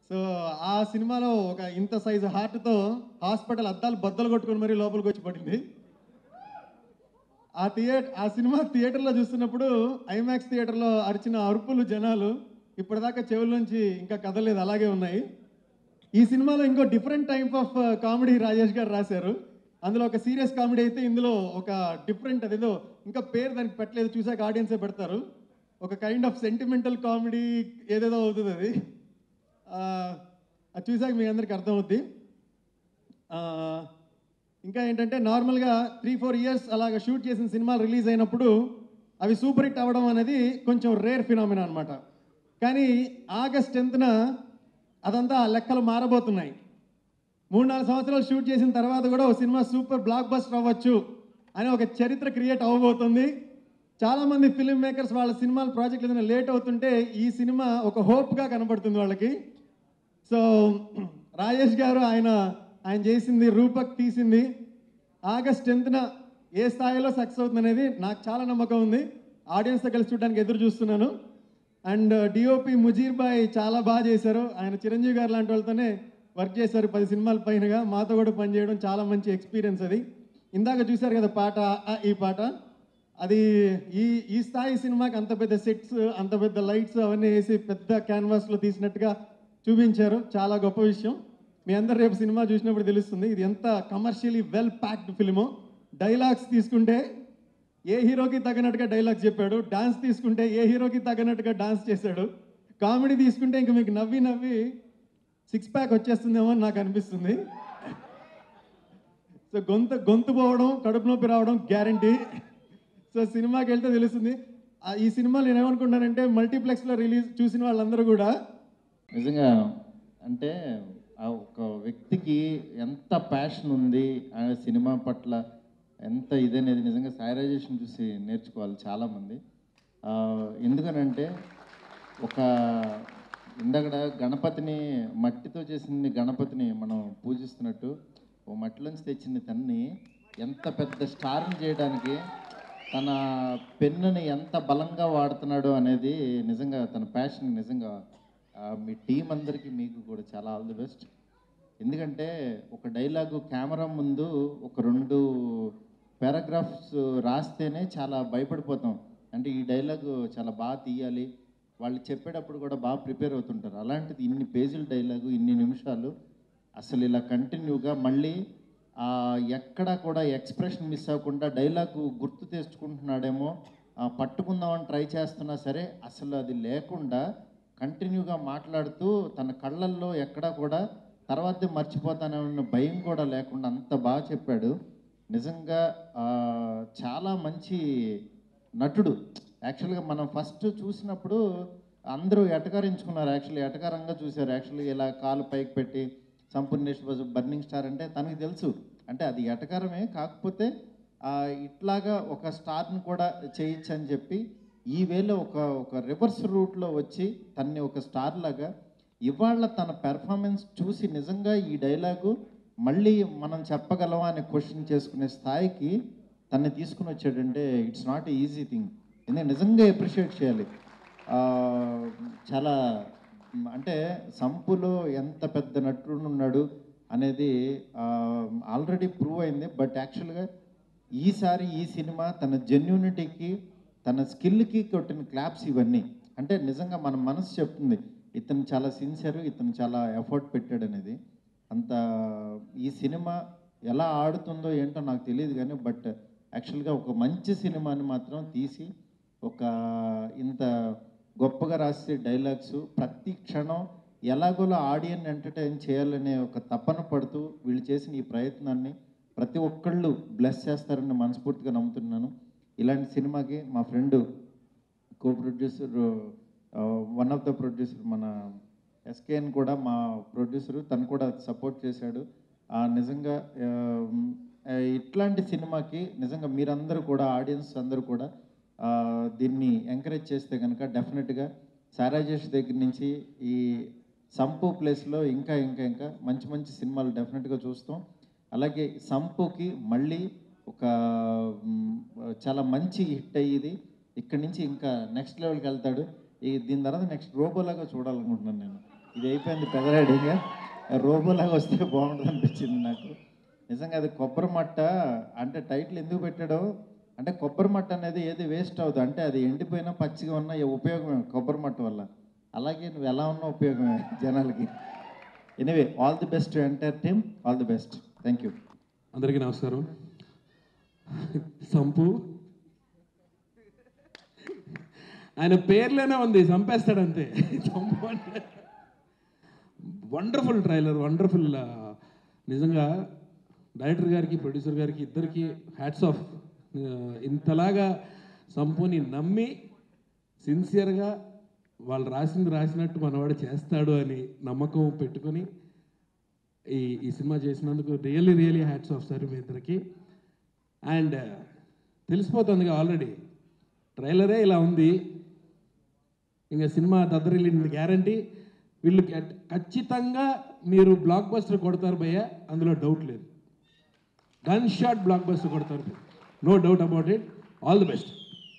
So ఆ సినిమాలో ఒక ఇంత సైజు హార్ట్తో హాస్పిటల్ అద్దాలు బద్దలు కొట్టుకొని మరీ లోపలికి వచ్చి పడింది. ఆ సినిమా థియేటర్లో చూస్తున్నప్పుడు ఐమాక్స్ థియేటర్లో అరిచిన అరుపులు జనాలు ఇప్పటిదాకా చెవుల నుంచి ఇంకా కదలేదు, అలాగే ఉన్నాయి. ఈ సినిమాలో ఇంకో different type of comedy Rajesh గారు రాశారు. అందులో ఒక సీరియస్ కామెడీ అయితే ఇందులో ఒక డిఫరెంట్, అదేదో ఇంకా పేరు దానికి పెట్టలేదు, చూసాక ఆడియన్సే పెడతారు. ఒక కైండ్ ఆఫ్ సెంటిమెంటల్ కామెడీ ఏదేదో అవుతుంది అది. అది చూసాక మీ అందరికి అర్థమవుద్ది. ఇంకా ఏంటంటే నార్మల్గా 3-4 ఇయర్స్ అలాగ షూట్ చేసిన సినిమాలు రిలీజ్ అయినప్పుడు అవి సూపర్ హిట్ అవ్వడం అనేది కొంచెం రేర్ ఫినామినా అనమాట. కానీ ఆగస్ట్ 10న అదంతా లెక్కలు మారబోతున్నాయి. 3-4 సంవత్సరాలు షూట్ చేసిన తర్వాత కూడా ఒక సినిమా సూపర్ బ్లాక్ బస్టర్ అవ్వచ్చు అని ఒక చరిత్ర క్రియేట్ అవ్వబోతుంది. చాలామంది ఫిల్మ్ మేకర్స్ వాళ్ళ సినిమాల ప్రాజెక్టులు ఏదైనా లేట్ అవుతుంటే ఈ సినిమా ఒక హోప్గా కనబడుతుంది వాళ్ళకి. సో రాజేష్ గారు ఆయన చేసింది, రూపక్ తీసింది, ఆగస్ట్ 10న ఏ స్థాయిలో సక్సెస్ అవుతుంది అనేది నాకు చాలా నమ్మకం ఉంది. ఆడియన్స్తో కలిసి చూడడానికి ఎదురు చూస్తున్నాను. అండ్ డిఓపి ముజీర్ బాయ్ చాలా బాగా చేశారు. ఆయన చిరంజీవి గారు లాంటి వాళ్ళతోనే వర్క్ చేశారు 10 సినిమాల పైనగా. మాతో కూడా పనిచేయడం చాలా మంచి ఎక్స్పీరియన్స్ అది. ఇందాక చూశారు కదా పాట, ఈ పాట, అది ఈ స్థాయి సినిమాకి అంత పెద్ద సెట్స్, అంత పెద్ద లైట్స్ అవన్నీ వేసి పెద్ద క్యాన్వాస్లో తీసినట్టుగా చూపించారు. చాలా గొప్ప విషయం. మీ అందరు రేపు సినిమా చూసినప్పుడు తెలుస్తుంది ఇది ఎంత కమర్షియలీ వెల్ ప్యాక్డ్ ఫిల్మో. డైలాగ్స్ తీసుకుంటే ఏ హీరోకి తగినట్టుగా డైలాగ్స్ చెప్పాడు, డాన్స్ తీసుకుంటే ఏ హీరోకి తగినట్టుగా డాన్స్ చేశాడు, కామెడీ తీసుకుంటే ఇంక మీకు నవ్వి నవ్వి 6 ప్యాక్ వచ్చేస్తుందేమో అని నాకు అనిపిస్తుంది. సో గొంతు పోవడం, కడుపు నొప్పి రావడం గ్యారంటీ. సో సినిమాకి వెళ్తే తెలుస్తుంది. ఈ సినిమాలు నేను ఏమనుకుంటానంటే మల్టీప్లెక్స్లో రిలీజ్ చూసిన వాళ్ళందరూ కూడా నిజంగా అంటే ఆ ఒక వ్యక్తికి ఎంత ప్యాషన్ ఉంది ఆ సినిమా పట్ల, ఎంత ఇదనేది నిజంగా సాయిరాజేషన్ చూసి నేర్చుకోవాలి చాలామంది. ఎందుకనంటే ఒక ఇందాక గణపతిని మట్టితో చేసిన గణపతిని మనం పూజిస్తున్నట్టు ఓ మట్టిలోంచి తెచ్చిన తన్ని ఎంత పెద్ద స్టార్ని చేయడానికి తన పెన్నుని ఎంత బలంగా వాడుతున్నాడు అనేది నిజంగా తన ప్యాషన్. నిజంగా మీ టీం అందరికీ మీకు కూడా చాలా ఆల్ ది బెస్ట్. ఎందుకంటే ఒక డైలాగు కెమెరా ముందు ఒక 2 పారాగ్రాఫ్స్ రాస్తేనే చాలా భయపడిపోతాం. అంటే ఈ డైలాగు చాలా బాగా తీయాలి, వాళ్ళు చెప్పేటప్పుడు కూడా బాగా ప్రిపేర్ అవుతుంటారు. అలాంటిది ఇన్ని పేజీల డైలాగు, ఇన్ని నిమిషాలు అసలు ఇలా కంటిన్యూగా మళ్ళీ ఎక్కడా కూడా ఎక్స్ప్రెషన్ మిస్ అవ్వకుండా డైలాగు గుర్తు తెచ్చుకుంటున్నాడేమో, పట్టుకుందామని ట్రై చేస్తున్నా సరే అసలు అది లేకుండా కంటిన్యూగా మాట్లాడుతూ తన కళ్ళల్లో ఎక్కడా కూడా తర్వాతే మర్చిపోతానన్న భయం కూడా లేకుండా అంత బాగా చెప్పాడు. నిజంగా చాలా మంచి నటుడు. యాక్చువల్గా మనం ఫస్ట్ చూసినప్పుడు అందరూ ఎటకారించుకున్నారు, యాక్చువల్లీ ఎటకారంగా చూశారు. యాక్చువల్గా ఇలా కాలు పైకి పెట్టి సంపూర్ణేష్ బర్నింగ్ స్టార్ అంటే తనకి తెలుసు అంటే అది ఎటకారమే, కాకపోతే ఇట్లాగా ఒక స్టార్ని కూడా చేయొచ్చు అని చెప్పి ఈ వేలో ఒక రివర్స్ రూట్లో వచ్చి తన్ని ఒక స్టార్ లాగా ఇవాళ తన పెర్ఫార్మెన్స్ చూసి నిజంగా ఈ డైలాగు మళ్ళీ మనం చెప్పగలమా అని క్వశ్చన్ చేసుకునే స్థాయికి తన్ని తీసుకుని వచ్చాడంటే it's not a easy thing. ఎందుకంటే నిజంగా అప్రిషియేట్ చేయాలి. చాలా అంటే సంపులో ఎంత పెద్ద నటుడు ఉన్నాడు అనేది ఆల్రెడీ ప్రూవ్ అయింది. బట్ యాక్చువల్గా ఈసారి ఈ సినిమా తన జెన్యూనిటీకి, తన స్కిల్కి కొట్టిన క్లాప్స్ ఇవన్నీ అంటే నిజంగా మన మనసు చెప్తుంది ఇతను చాలా సిన్సియర్, ఇతను చాలా ఎఫర్ట్ పెట్టాడు అనేది. అంత ఈ సినిమా ఎలా ఆడుతుందో ఏంటో నాకు తెలియదు కానీ బట్ యాక్చువల్గా ఒక మంచి సినిమాని మాత్రం తీసి ఒక ఇంత గొప్పగా రాసే డైలాగ్స్ ప్రతి క్షణం ఎలాగోలా ఆడియన్ ఎంటర్టైన్ చేయాలనే ఒక తపన పడుతూ వీళ్ళు చేసిన ఈ ప్రయత్నాన్ని ప్రతి ఒక్కళ్ళు బ్లెస్ చేస్తారని మనస్ఫూర్తిగా నమ్ముతున్నాను. ఇలాంటి సినిమాకి మా friend co producer, one of the producer మన ఎస్కేఎన్ కూడా మా ప్రొడ్యూసరు, తను కూడా సపోర్ట్ చేశాడు. నిజంగా ఇట్లాంటి సినిమాకి నిజంగా మీరందరూ కూడా ఆడియన్స్ అందరూ కూడా దీన్ని ఎంకరేజ్ చేస్తే కనుక డెఫినెట్గా సాయిరాజేష్ దగ్గర నుంచి ఈ సంపు ప్లేస్లో ఇంకా ఇంకా ఇంకా మంచి మంచి సినిమాలు డెఫినెట్గా చూస్తాం. అలాగే సంపుకి మళ్ళీ ఒక చాలా మంచి హిట్ అయ్యేది, ఇక్కడి నుంచి ఇంకా నెక్స్ట్ లెవెల్కి వెళ్తాడు. దీని తర్వాత నెక్స్ట్ రోబోలాగా చూడాలనుకుంటున్నాను నేను. ఇది అయిపోయింది పెదరాడిగా రోబోలాగా వస్తే బాగుంటుంది అనిపించింది నాకు. నిజంగా అది కొబ్బరి మట్ట అంటే టైటిల్ ఎందుకు పెట్టాడో అంటే కొబ్బరి మట్ట అనేది ఏది వేస్ట్ అవుతుంది అంటే అది ఎండిపోయినా పచ్చిగా ఉన్నా ఉపయోగమే కొబ్బరి మట్ట వల్ల. అలాగే నువ్వు ఎలా ఉన్నా ఉపయోగమే జనాలకి. Anyway all the best to entire team, all the best. Thank you. అందరికీ నమస్కారం. సంపు ఆయన పేర్లోనే ఉంది, చంపేస్తాడు అంతే. సంపు అంటే వండర్ఫుల్ ట్రైలర్, వండర్ఫుల్. నిజంగా డైరెక్టర్ గారికి ప్రొడ్యూసర్ గారికి ఇద్దరికి హ్యాట్స్ ఆఫ్. ఇంతలాగా సంపుని నమ్మి సిన్సియర్గా వాళ్ళు రాసినట్టు మనవాడు చేస్తాడు అని నమ్మకం పెట్టుకొని ఈ సినిమా చేసినందుకు రియల్లీ హ్యాట్స్ ఆఫ్ సార్ మీ ఇద్దరికి. అండ్ తెలిసిపోతుందిగా ఆల్రెడీ ట్రైలరే ఇలా ఉంది, ఇంకా సినిమా దద్దరిల్లింది గ్యారంటీ. వీళ్ళు ఖచ్చితంగా మీరు బ్లాక్ బస్టర్ కొడతారు భయ్య, అందులో డౌట్ లేదు. గన్ షాట్ బ్లాక్ బస్టర్ కొడతారు, no doubt about it. All the best.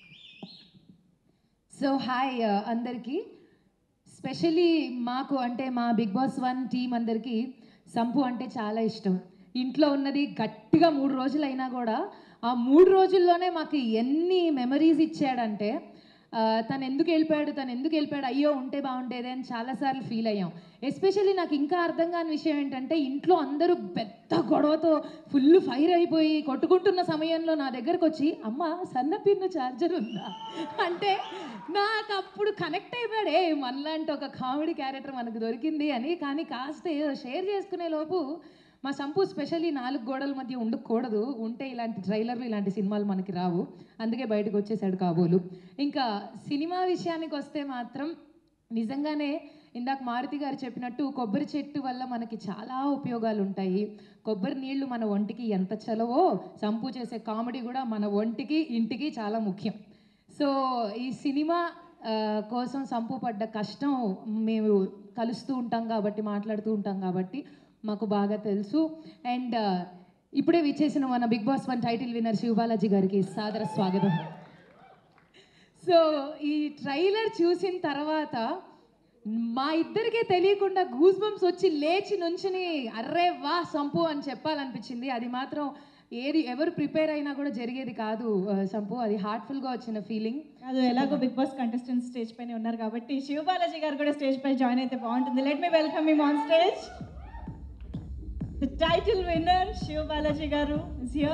So hi అందరికీ, స్పెషలీ మాకు అంటే మా బిగ్ బాస్ 1 టీం అందరికీ సంపు అంటే చాలా ఇష్టం. ఇంట్లో ఉన్నది గట్టిగా 3 రోజులైనా కూడా ఆ 3 రోజుల్లోనే మాకు ఎన్ని మెమరీస్ ఇచ్చాడంటే తను ఎందుకు వెళ్ళిపోయాడు అయ్యో ఉంటే బాగుండేది అని చాలాసార్లు ఫీల్ అయ్యాం. ఎస్పెషల్లీ నాకు ఇంకా అర్థం కాని విషయం ఏంటంటే ఇంట్లో అందరూ పెద్ద గొడవతో ఫుల్ ఫైర్ అయిపోయి కొట్టుకుంటున్న సమయంలో నా దగ్గరకు వచ్చి అమ్మ సన్నపిన్ను ఛార్జర్ ఉందా అంటే నాకు అప్పుడు కనెక్ట్ అయిపోయాడే మనలాంటి ఒక కామెడీ క్యారెక్టర్ మనకు దొరికింది అని. కానీ కాస్త ఏదో షేర్ చేసుకునే లోపు మా సంపు స్పెషల్లీ 4 గోడల మధ్య ఉండకూడదు, ఉంటే ఇలాంటి ట్రైలర్లు ఇలాంటి సినిమాలు మనకి రావు, అందుకే బయటకు వచ్చేసాడు కాబోలు. ఇంకా సినిమా విషయానికి వస్తే మాత్రం నిజంగానే ఇందాక మారుతి గారు చెప్పినట్టు కొబ్బరి చెట్టు వల్ల మనకి చాలా ఉపయోగాలు ఉంటాయి. కొబ్బరి నీళ్లు మన ఒంటికి ఎంత చలవో సంపు చేసే కామెడీ కూడా మన ఒంటికి ఇంటికి చాలా ముఖ్యం. సో ఈ సినిమా కోసం సంపు పడ్డ కష్టం మేము కలుస్తూ ఉంటాం కాబట్టి మాట్లాడుతూ ఉంటాం కాబట్టి మాకు బాగా తెలుసు. అండ్ ఇప్పుడే విచ్చేసిన మన big boss 1 title winner Siva Balaji గారికి సాదర స్వాగతం. సో ఈ ట్రైలర్ చూసిన తర్వాత మా ఇద్దరికే తెలియకుండా గూస్ బంప్స్ వచ్చి లేచి నుంచుని అర్రే వా సంపు అని చెప్పాలనిపించింది. అది మాత్రం ఎవరు ప్రిపేర్ అయినా కూడా జరిగేది కాదు సంపు, అది హార్ట్ఫుల్గా వచ్చిన ఫీలింగ్. అది ఎలాగో బిగ్ బాస్ కంటెస్టెంట్ స్టేజ్ పైన ఉన్నారు కాబట్టి శివబాలాజీ గారు కూడా స్టేజ్ పై జాయిన్ అయితే బాగుంటుంది. Let me welcome him on stage. The title winner Siva Balaji గారు is here.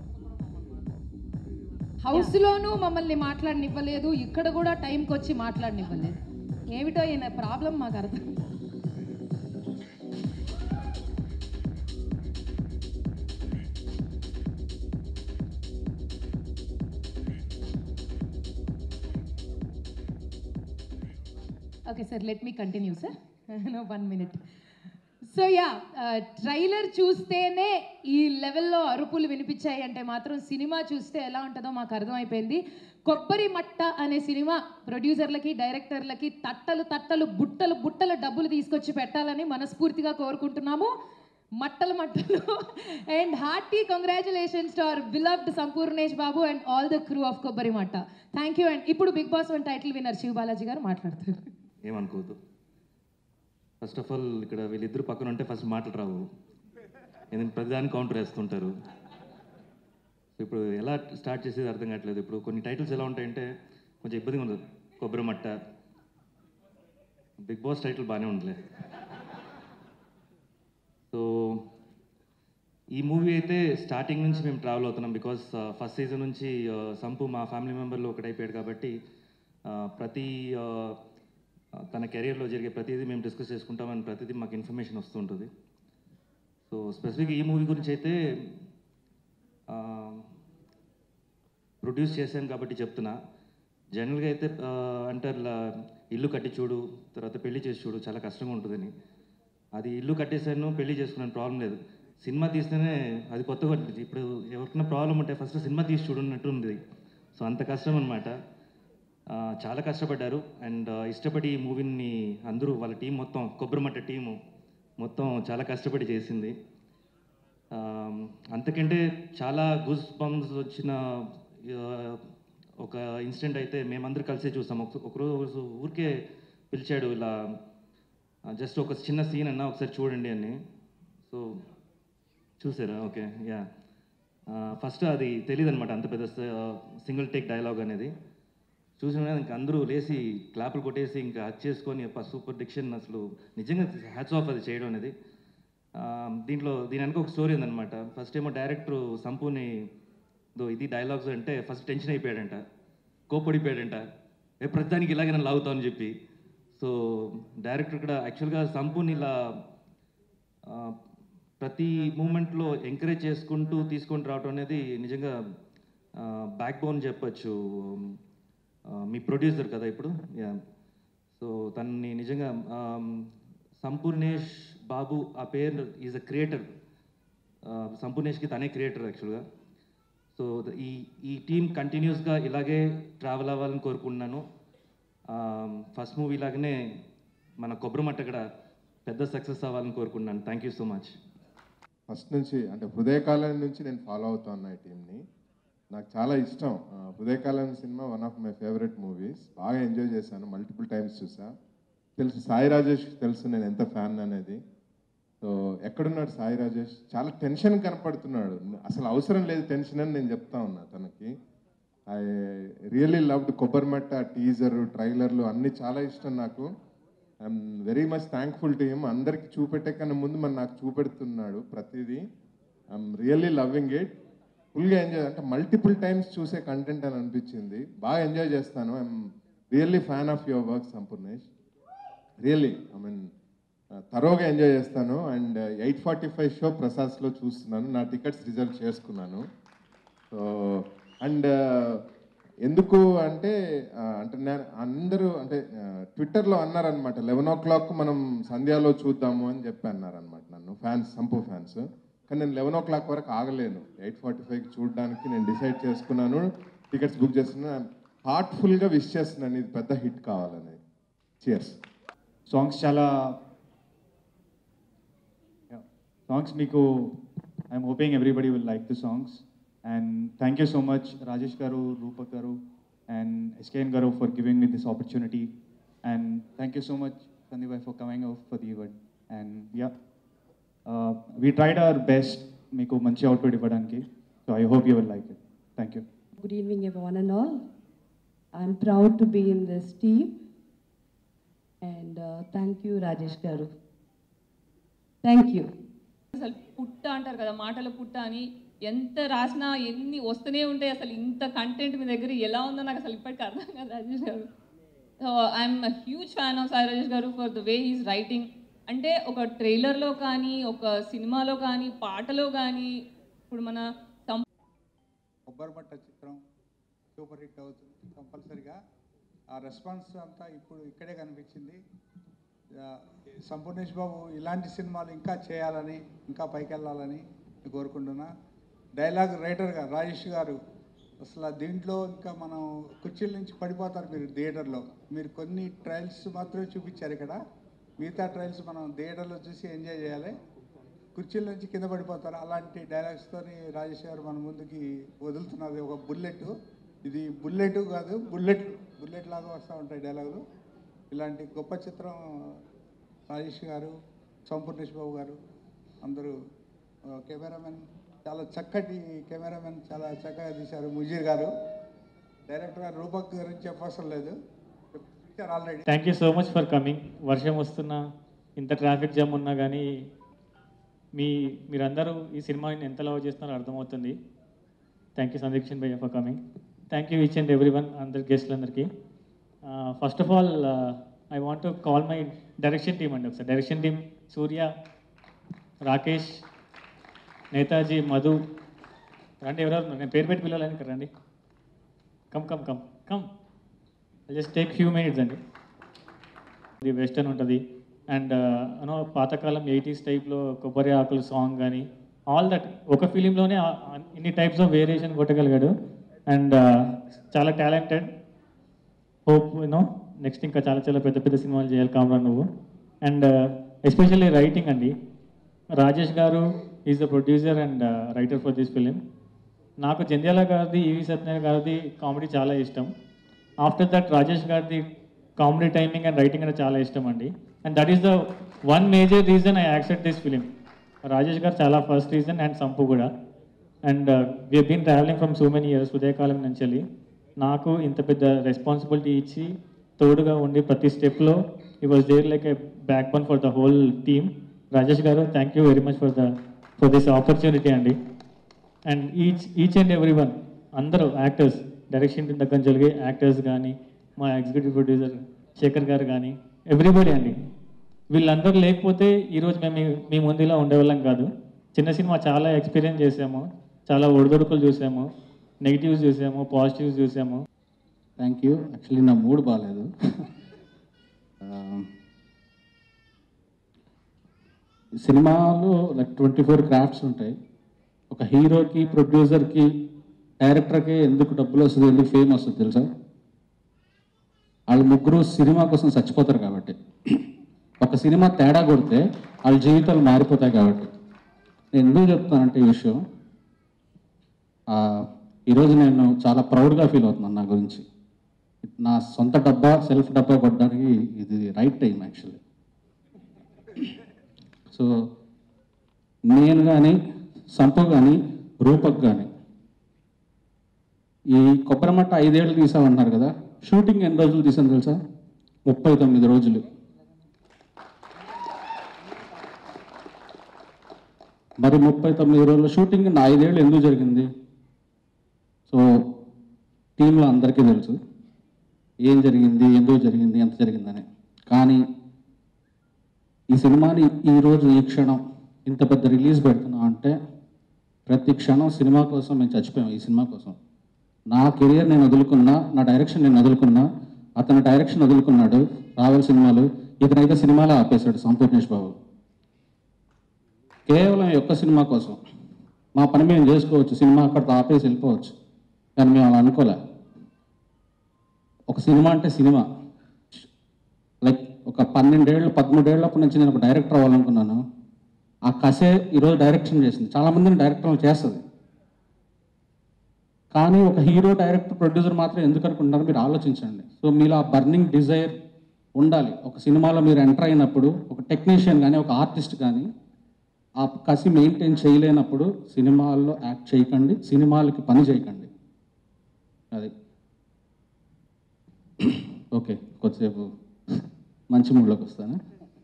హౌస్లోనూ మమ్మల్ని మాట్లాడనివ్వలేదు, ఇక్కడ కూడా టైంకి వచ్చి మాట్లాడనివ్వలేదు. ఏమిటో ఈయన ప్రాబ్లం మాకు అర్థం. Okay sir, let me continue sir. No 1 minute. So yeah, trailer చూస్తేనే ఈ లెవెల్లో అరుపులు వినిపించాయి అంటే మాత్రం సినిమా చూస్తే ఎలా ఉంటుందో మాకు అర్థమైపోయింది. కొబ్బరి మట్ట అనే సినిమా ప్రొడ్యూసర్లకి డైరెక్టర్లకి తట్టలు బుట్టలు డబ్బులు తీసుకొచ్చి పెట్టాలని మనస్ఫూర్తిగా కోరుకుంటున్నాము. మట్టలు and hearty congratulations to our beloved Sampoornesh Babu and all the crew of Kobbari Matta. Thank you. And ఇప్పుడు big boss 1 title winner Siva Balaji గారు మాట్లాడతారు. ఏమనుకోవద్దు. ఫస్ట్ ఆఫ్ ఆల్ ఇక్కడ వీళ్ళిద్దరు పక్కన ఉంటే ఫస్ట్ మాటలు రావు, ఎందుకంటే ప్రతిదాన్ని కౌంటర్ వేస్తుంటారు. సో ఇప్పుడు ఎలా స్టార్ట్ చేసేది అర్థం కావట్లేదు. ఇప్పుడు కొన్ని టైటిల్స్ ఎలా ఉంటాయంటే కొంచెం ఇబ్బందిగా ఉండదు. కొబ్బరి మట్ట, బిగ్ బాస్ టైటిల్ బాగానే ఉండలే. సో ఈ మూవీ అయితే స్టార్టింగ్ నుంచి మేము ట్రావెల్ అవుతున్నాం. బికాస్ ఫస్ట్ సీజన్ నుంచి సంపు మా ఫ్యామిలీ మెంబర్లో ఒకటైపోయాడు కాబట్టి ప్రతి తన కెరీర్లో జరిగే ప్రతిదీ మేము డిస్కస్ చేసుకుంటామని ప్రతిదీ మాకు ఇన్ఫర్మేషన్ వస్తూ ఉంటుంది. సో స్పెసిఫిక్గా ఈ మూవీ గురించి అయితే ప్రొడ్యూస్ చేశాను కాబట్టి చెప్తున్నా. జనరల్గా అయితే అంటారు ఇల్లు కట్టి చూడు, తర్వాత పెళ్లి చేసి చూడు, చాలా కష్టంగా ఉంటుందని. అది ఇల్లు కట్టేసాను, పెళ్లి చేసుకున్నాను, ప్రాబ్లం లేదు. సినిమా తీస్తేనే అది కొత్తగా ఉంటుంది. ఇప్పుడు ఎవరికైనా ప్రాబ్లం ఉంటే ఫస్ట్ సినిమా తీసి చూడన్నట్టు ఉంది. సో అంత కష్టం అనమాట. చాలా కష్టపడ్డారు. అండ్ ఇష్టపడి ఈ మూవీని అందరూ వాళ్ళ టీం మొత్తం కొబ్బరిమట్ట టీము మొత్తం చాలా కష్టపడి చేసింది. అంతకంటే చాలా గూస్ బంప్స్ వచ్చిన ఒక ఇన్సిడెంట్ అయితే మేమందరూ కలిసే చూసాం. ఒకరోజు ఊరికే పిలిచాడు, ఇలా జస్ట్ ఒక చిన్న సీన్ అన్న ఒకసారి చూడండి అని. సో చూసారా? Okay, yeah. ఫస్ట్ అది తెలియదు అనమాట, అంత పెద్ద సింగిల్ టేక్ డైలాగ్ అనేది. చూసిన ఇంకా అందరూ లేచి క్లాపులు కొట్టేసి ఇంకా హక్ చేసుకొని సూపర్ డిక్షన్, అసలు నిజంగా హ్యాట్స్ ఆఫ్ అది చేయడం అనేది. దీని వెనక ఒక స్టోరీ ఉందన్నమాట. ఫస్ట్ ఏమో డైరెక్టర్ సంపూని ఇది డైలాగ్స్ అంటే ఫస్ట్ టెన్షన్ అయిపోయాడంట, కోప్పడిపోయాడంట, ప్రతిదానికి ఇలాగే నన్ను లాగుతామని చెప్పి. సో డైరెక్టర్ కూడా యాక్చువల్గా సంపూని ఇలా ప్రతి మూమెంట్లో ఎంకరేజ్ చేసుకుంటూ తీసుకొని రావడం అనేది నిజంగా బ్యాక్ బోన్ చెప్పచ్చు. మీ ప్రొడ్యూసర్ కదా ఇప్పుడు, యా. సో తనని నిజంగా సంపూర్ణేష్ బాబు ఆ పేరు ఈజ్ అ క్రియేటర్. సంపూర్ణేష్కి తనే క్రియేటర్ యాక్చువల్గా. సో ఈ టీం కంటిన్యూస్గా ఇలాగే ట్రావెల్ అవ్వాలని కోరుకుంటున్నాను. ఫస్ట్ మూవీ లాగానే మన కొబ్బరిమట్ట కూడా పెద్ద సక్సెస్ అవ్వాలని కోరుకుంటున్నాను. Thank you so much. First నుంచి అంటే హృదయకాలం నుంచి నేను ఫాలో అవుతాను ఈ టీంని. నాకు చాలా ఇష్టం. హృదయకాలం సినిమా one of my favourite movies. బాగా ఎంజాయ్ చేశాను, మల్టిపుల్ టైమ్స్ చూసా. తెలుసు సాయి రాజేష్, తెలుసు నేను ఎంత ఫ్యాన్ అనేది. సో ఎక్కడున్నాడు సాయి రాజేష్? చాలా టెన్షన్ కనపడుతున్నాడు. అసలు అవసరం లేదు టెన్షన్ అని నేను చెప్తా ఉన్నా తనకి. I really loved Kobbarimatta, teaser, ట్రైలర్లు అన్నీ చాలా ఇష్టం నాకు. I'm very much thankful to him. అందరికీ చూపెట్టే కన్నా ముందు మన నాకు చూపెడుతున్నాడు ప్రతిదీ. I'm really loving it. ఫుల్గా ఎంజాయ్, అంటే మల్టిపుల్ టైమ్స్ చూసే కంటెంట్ అని అనిపించింది. బాగా ఎంజాయ్ చేస్తాను. I'm really fan of your work Sampoornesh. Really I mean తరోగా ఎంజాయ్ చేస్తాను. అండ్ 8:45 షో ప్రసాద్స్లో చూస్తున్నాను. నా టికెట్స్ రిజర్వ్ చేసుకున్నాను. సో అండ్ ఎందుకు అంటే నేను అందరూ అంటే ట్విట్టర్లో అన్నారనమాట, 11 o'clock మనం సంధ్యాలో చూద్దాము అని చెప్పి అన్నారనమాట నన్ను ఫ్యాన్స్, సంపూ ఫ్యాన్స్. కానీ నేను 11 o'clock వరకు ఆగలేను. 8:45కి చూడడానికి నేను డిసైడ్ చేసుకున్నాను, టికెట్స్ బుక్ చేస్తున్నాను. హార్ట్ఫుల్గా విష్ చేస్తున్నాను, ఇది పెద్ద హిట్ కావాలని. చియర్స్. సాంగ్స్ మీకు I'm hoping everybody will like the songs. And thank you so much, Rajesh Garu, Rupak Garu, and SKN Garu for giving me this opportunity. And thank you so much, Sandeep bhai, for coming out for the event. And yeah, we tried our best, meeku manchi output ivvadaniki. So I hope you will like it. Thank you. Good evening, everyone and all. I'm proud to be in this team. And thank you, Rajesh Garu. Thank you. అసలు పుట్ట అంటారు కదా, మాటల పుట్ట అని ఎంత రాసినా ఎన్ని వస్తూనే ఉంటాయి. అసలు ఇంత కంటెంట్ మీ దగ్గర ఎలా ఉందో నాకు అసలు ఇప్పటికీ అర్థం కాదు Rajesh garu. So I'm huge fan of Sai Rajesh garu for the way he's writing. అంటే ఒక ట్రైలర్లో కానీ, ఒక సినిమాలో కానీ, పాటలో కానీ, ఇప్పుడు మన కొబ్బరిమట్ట చిత్రం సూపర్ హిట్ అవుతుంది కంపల్సరిగా. ఆ రెస్పాన్స్ అంతా ఇప్పుడు ఇక్కడే కనిపించింది. సంపూర్ణేష్ బాబు ఇలాంటి సినిమాలు ఇంకా చేయాలని, ఇంకా పైకి వెళ్ళాలని కోరుకుంటున్నా. డైలాగ్ రైటర్గా రాజేష్ గారు అసలు దీంట్లో ఇంకా మనం కుర్చీల నుంచి పడిపోతారు మీరు థియేటర్లో. మీరు కొన్ని ట్రయల్స్ మాత్రమే చూపించారు ఇక్కడ, మిగతా ట్రయల్స్ మనం థియేటర్లో చూసి ఎంజాయ్ చేయాలి. కుర్చీల నుంచి కింద పడిపోతారు. అలాంటి డైలాగ్స్తోని రాజేష్ గారు మన ముందుకి వదులుతున్నది ఒక బుల్లెట్. ఇది బుల్లెట్ కాదు, బుల్లెట్ లాగా వస్తూ ఉంటాయి డైలాగులు. ఇలాంటి గొప్ప చిత్రం రాజేష్ గారు, సంపూర్ణేష్ బాబు గారు, అందరూ కెమెరామెన్ చాలా చక్కటి కెమెరామెన్, చాలా చక్కగా తీశారు ముజీర్ గారు. డైరెక్టర్ గారు రూపక్ గురించి చెప్పవసరం లేదు, picture already. Thank you so much for coming. వర్షం వస్తున్నా, ఇంత ట్రాఫిక్ జామ్ ఉన్నా కానీ మీరందరూ ఈ సినిమాని ఎంత లవ్ చేస్తున్నారో అర్థమవుతుంది. థ్యాంక్ యూ సందీక్షణ్ భయ్య for coming. Thank you each and every one, అందరి గెస్ట్లందరికీ. First of all I want to call my direction team అండి. ఒకసారి డైరెక్షన్ టీమ్, సూర్య, రాకేష్, నేతాజీ, మధు, రండి. ఎవరెవరు నేను పేరు పెట్టి పిలవాలని ఇక్కడ రండి. Come come come come just take few minutes అండి. ఇది వెస్టర్న్ ఉంటుంది అండ్ యూనో పాతకాలం 80s టైప్లో కొబ్బరి ఆకులు సాంగ్ కానీ ఆల్ దట్ ఒక ఫిలింలోనే ఇన్ని టైప్స్ ఆఫ్ వేరియేషన్ కొట్టగలిగాడు. అండ్ చాలా టాలెంటెడ్. హోప్ యూనో నెక్స్ట్ ఇంకా చాలా చాలా పెద్ద పెద్ద సినిమాలు చేయాలి కామ్రాన్ నువ్వు. అండ్ ఎస్పెషల్లీ రైటింగ్ అండి. Rajesh garu is the producer and writer for this film. నాకు జంధ్యాల గారిది, ఈవి సత్యనారాయణ గారిది కామెడీ చాలా ఇష్టం. ఆఫ్టర్ దట్ రాజేష్ గారిది కామెడీ టైమింగ్ అండ్ రైటింగ్ అంటే చాలా ఇష్టం అండి. And that is the one major reason I accept this film. Rajesh garu chala first reason and Sampu kuda. And we have been traveling from so many years, Udayakalam nunchali. Naaku inta pedda responsibility ichi toduga undi prati step lo he was there like a backbone for the whole team. Rajesh garu, thank you very much for this opportunity andi. And each and everyone, andaru actors, direction team దగ్గర జరిగే actors కానీ, మా executive producer Shekhar గారు కానీ, everybody అండి. వీళ్ళందరూ లేకపోతే ఈరోజు మేము మీ ముందు ఇలా ఉండేవాళ్ళం కాదు. చిన్న సినిమా చాలా ఎక్స్పీరియన్స్ చేసాము, చాలా ఒడిదొడుకులు చూసాము, నెగిటివ్స్ చూసాము, పాజిటివ్స్ చూసాము. Thank you. యాక్చువల్లీ నా మూడ్ బాగాలేదు. సినిమాలో లైక్ 24 క్రాఫ్ట్స్ ఉంటాయి. ఒక హీరోకి, ప్రొడ్యూసర్కి, డైరెక్టర్కి ఎందుకు డబ్బులు వస్తుంది, ఎందుకు ఫేమ్ వస్తుంది తెలుసా? వాళ్ళు ముగ్గురు సినిమా కోసం చచ్చిపోతారు కాబట్టి. ఒక సినిమా తేడా కొడితే వాళ్ళ జీవితాలు మారిపోతాయి కాబట్టి. నేను ఎందుకు చెప్తానంటే ఈ విషయం, ఈరోజు నేను చాలా ప్రౌడ్గా ఫీల్ అవుతున్నాను నా గురించి. నా సొంత డబ్బా, సెల్ఫ్ డబ్బా కొట్టడానికి ఇది రైట్ టైం యాక్చువల్లీ. సో నేను కానీ, సంపు కానీ, రూపక్ కానీ ఈ కొబ్బరిమట్ట 5 ఏళ్ళు తీసామన్నారు కదా, షూటింగ్ ఎన్ని రోజులు తీసాను తెలుసా? 39 రోజులు. మరి 39 రోజుల షూటింగ్ నా 5 ఏళ్ళు ఎందుకు జరిగింది? సో టీంలో అందరికీ తెలుసు ఏం జరిగింది, ఎందుకు జరిగింది, ఎంత జరిగిందని. కానీ ఈ సినిమాని ఈరోజు ఈ క్షణం ఇంత పెద్ద రిలీజ్ పెడుతున్నాం అంటే ప్రతి క్షణం సినిమా కోసం మేము చచ్చిపోయాం. ఈ సినిమా కోసం నా కెరియర్ నేను వదులుకున్నా, నా డైరెక్షన్ నేను వదులుకున్నా, అతను డైరెక్షన్ వదులుకున్నాడు, రావల్ సినిమాలు, ఇతనైతే సినిమాలో ఆపేశాడు సంపూర్ణేష్ బాబు. కేవలం ఈ ఒక్క సినిమా కోసం మా పని మేము చేసుకోవచ్చు, సినిమా అక్కడితో ఆపేసి వెళ్ళిపోవచ్చు. కానీ మేము అలా అనుకోలే. ఒక సినిమా అంటే సినిమా. లైక్ ఒక 12 ఏళ్ళు 13 ఏళ్ళప్పటి నుంచి నేను ఒక డైరెక్టర్ అవ్వాలనుకున్నాను. ఆ కసే ఈరోజు డైరెక్షన్ చేసింది. చాలామందిని డైరెక్టర్లు చేస్తుంది, కానీ ఒక హీరో, డైరెక్టర్, ప్రొడ్యూసర్ మాత్రం ఎందుకు అనుకుంటున్నారో మీరు ఆలోచించండి. సో మీలో ఆ బర్నింగ్ డిజైర్ ఉండాలి. ఒక సినిమాలో మీరు ఎంటర్ అయినప్పుడు ఒక టెక్నీషియన్ కానీ, ఒక ఆర్టిస్ట్ కానీ ఆ కసి మెయింటైన్ చేయలేనప్పుడు సినిమాల్లో యాక్ట్ చేయకండి, సినిమాలకి పని చేయకండి. అది ఓకే. కొద్దిసేపు మంచి మూడ్లోకి వస్తాను.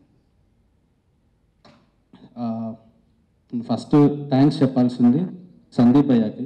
ఫస్ట్ థ్యాంక్స్ చెప్పాల్సింది సందీప్ భయ్యాకి.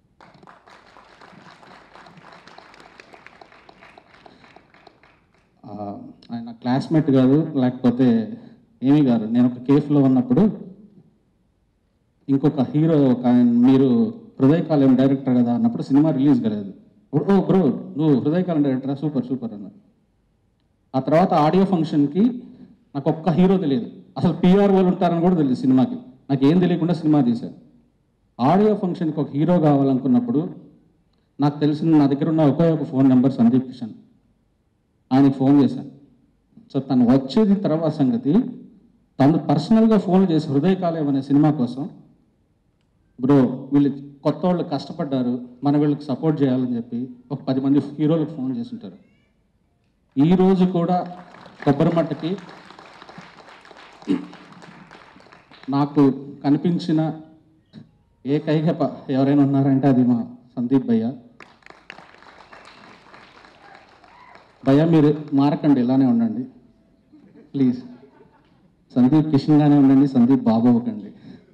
ఆయన క్లాస్మేట్ కాదు, లేకపోతే ఏమీ కాదు. నేను ఒక కేఫ్లో ఉన్నప్పుడు ఇంకొక హీరో, ఒక మీరు హృదయకాలం డైరెక్టర్ కదా అన్నప్పుడు సినిమా రిలీజ్ కాలేదు. ఓ బ్రో, నువ్వు హృదయకాలం డైరెక్టరా, సూపర్ సూపర్ అన్నారు. ఆ తర్వాత ఆడియో ఫంక్షన్కి నాకు ఒక్క హీరో తెలియదు, అసలు పిఆర్ వాళ్ళు ఉంటారని కూడా తెలియదు సినిమాకి. నాకు ఏం తెలియకుండా సినిమా తీశాను. ఆడియో ఫంక్షన్కి ఒక హీరో కావాలనుకున్నప్పుడు నాకు తెలిసిన, నా దగ్గర ఉన్న ఒకే ఒక ఫోన్ నెంబర్ సందీప్ కిషన్. ఆయనకి ఫోన్ చేశాను. సో తను వచ్చేది తర్వాత సంగతి. తను పర్సనల్గా ఫోన్ చేసి హృదయకాలం అనే సినిమా కోసం, బ్రో వీళ్ళు కొత్త వాళ్ళు కష్టపడ్డారు, మన వీళ్ళకి సపోర్ట్ చేయాలని చెప్పి ఒక 10 మంది హీరోలకు ఫోన్ చేసి ఉంటారు. ఈరోజు కూడా కొబ్బరిమట్టకి నాకు కనిపించిన ఏకైక ఎవరైనా ఉన్నారంటే అది మా సందీప్ భయ్య. భయ్య మీరు మారకండి, ఇలానే ఉండండి ప్లీజ్. సందీప్ కిషన్గానే ఉండండి, సందీప్ బాబు అవ్వకండి.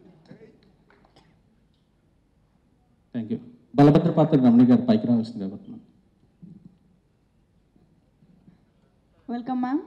Thank you. బలభద్ర పాత్ర రమణి గారు పైకి రావాల్సింది కాబట్టి. Welcome ma'am.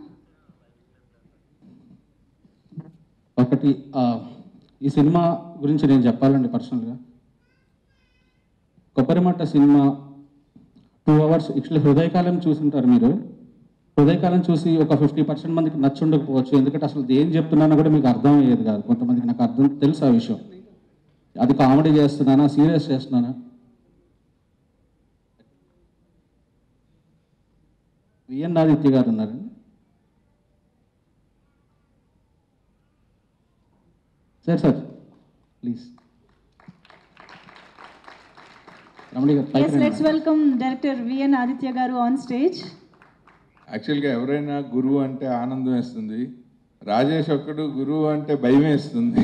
ఒకటి ఈ సినిమా గురించి నేను చెప్పాలండి పర్సనల్గా. కొబ్బరిమట్ట సినిమా 2 hours యాక్చువల్లీ హృదయకాలం చూసుంటారు మీరు. హృదయకాలం చూసి ఒక 50% మందికి నచ్చుండకపోవచ్చు, ఎందుకంటే అసలు ఏం చెప్తున్నానో కూడా మీకు అర్థం అయ్యేది కాదు. కొంతమందికి నాకు అర్థం తెలుసు ఆ విషయం. అది కామెడీ చేస్తున్నానా, సీరియస్ చేస్తున్నానా. విఎన్ ఆదిత్య గారు ఉన్నారండి. Sir please. రమణి గారు Yes, let's welcome Director V.N. Aditya garu on stage. యాక్చువల్గా ఎవరైనా గురువు అంటే ఆనందం వేస్తుంది. రాజేష్ ఒక్కడు గురువు అంటే భయం వేస్తుంది.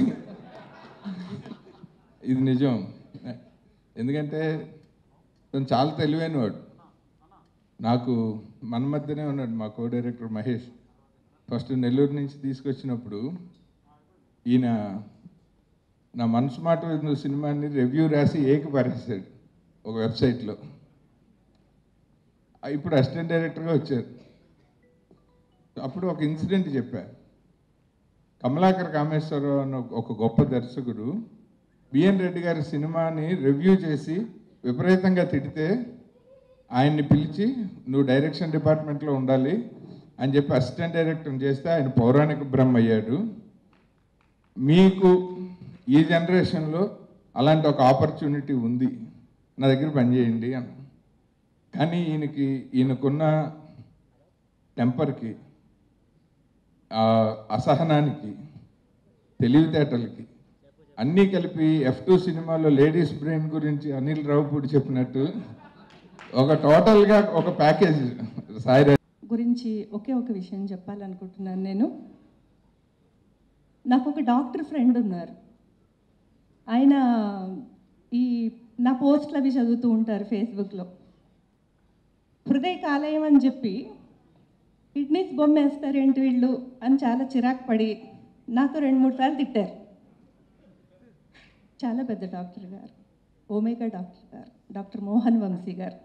ఇది నిజం. ఎందుకంటే తను చాలా తెలివైనవాడు. నాకు మన మధ్యనే ఉన్నాడు మా co director Mahesh. First Nellore నుంచి తీసుకొచ్చినప్పుడు ఈయన నా మనసు మాట విను సినిమాని రివ్యూ రాసి ఏకపరేశాడు ఒక వెబ్సైట్లో. ఇప్పుడు అసిస్టెంట్ డైరెక్టర్గా వచ్చారు. అప్పుడు ఒక ఇన్సిడెంట్ చెప్పారు. కమలాకర్ కామేశ్వరరావు అన్న ఒక గొప్ప దర్శకుడు బిఎన్ రెడ్డి గారి సినిమాని రివ్యూ చేసి విపరీతంగా తిడితే ఆయన్ని పిలిచి నువ్వు డైరెక్షన్ డిపార్ట్మెంట్లో ఉండాలి అని చెప్పి అసిస్టెంట్ డైరెక్టర్ చేస్తే ఆయన పౌరాణిక బ్రహ్మ అయ్యాడు. మీకు ఈ జనరేషన్లో అలాంటి ఒక ఆపర్చునిటీ ఉంది, నా దగ్గర పనిచేయండి అన్న. కానీ ఈయనకున్న టెంపర్కి, అసహనానికి, తెలివితేటలకి అన్నీ కలిపి F2 సినిమాలో లేడీస్ బ్రెయిన్ గురించి అనిల్ రావుపూడి చెప్పినట్టు ఒక టోటల్గా ఒక ప్యాకేజ్ సాయి గురించి ఒకే ఒక విషయం చెప్పాలనుకుంటున్నాను. నేను నాకు ఒక డాక్టర్ ఫ్రెండ్ ఉన్నారు. ఆయన ఈ నా పోస్ట్లు అవి చదువుతూ ఉంటారు ఫేస్బుక్లో. హృదయ కాలేయం అని చెప్పి కిడ్నీస్ బొమ్మ వేస్తారేంటి వీళ్ళు అని చాలా చిరాకు పడి నాతో 2-3 సార్లు తిట్టారు. చాలా పెద్ద doctor garu, omega doctor garu, doctor Mohan Vamsi garu.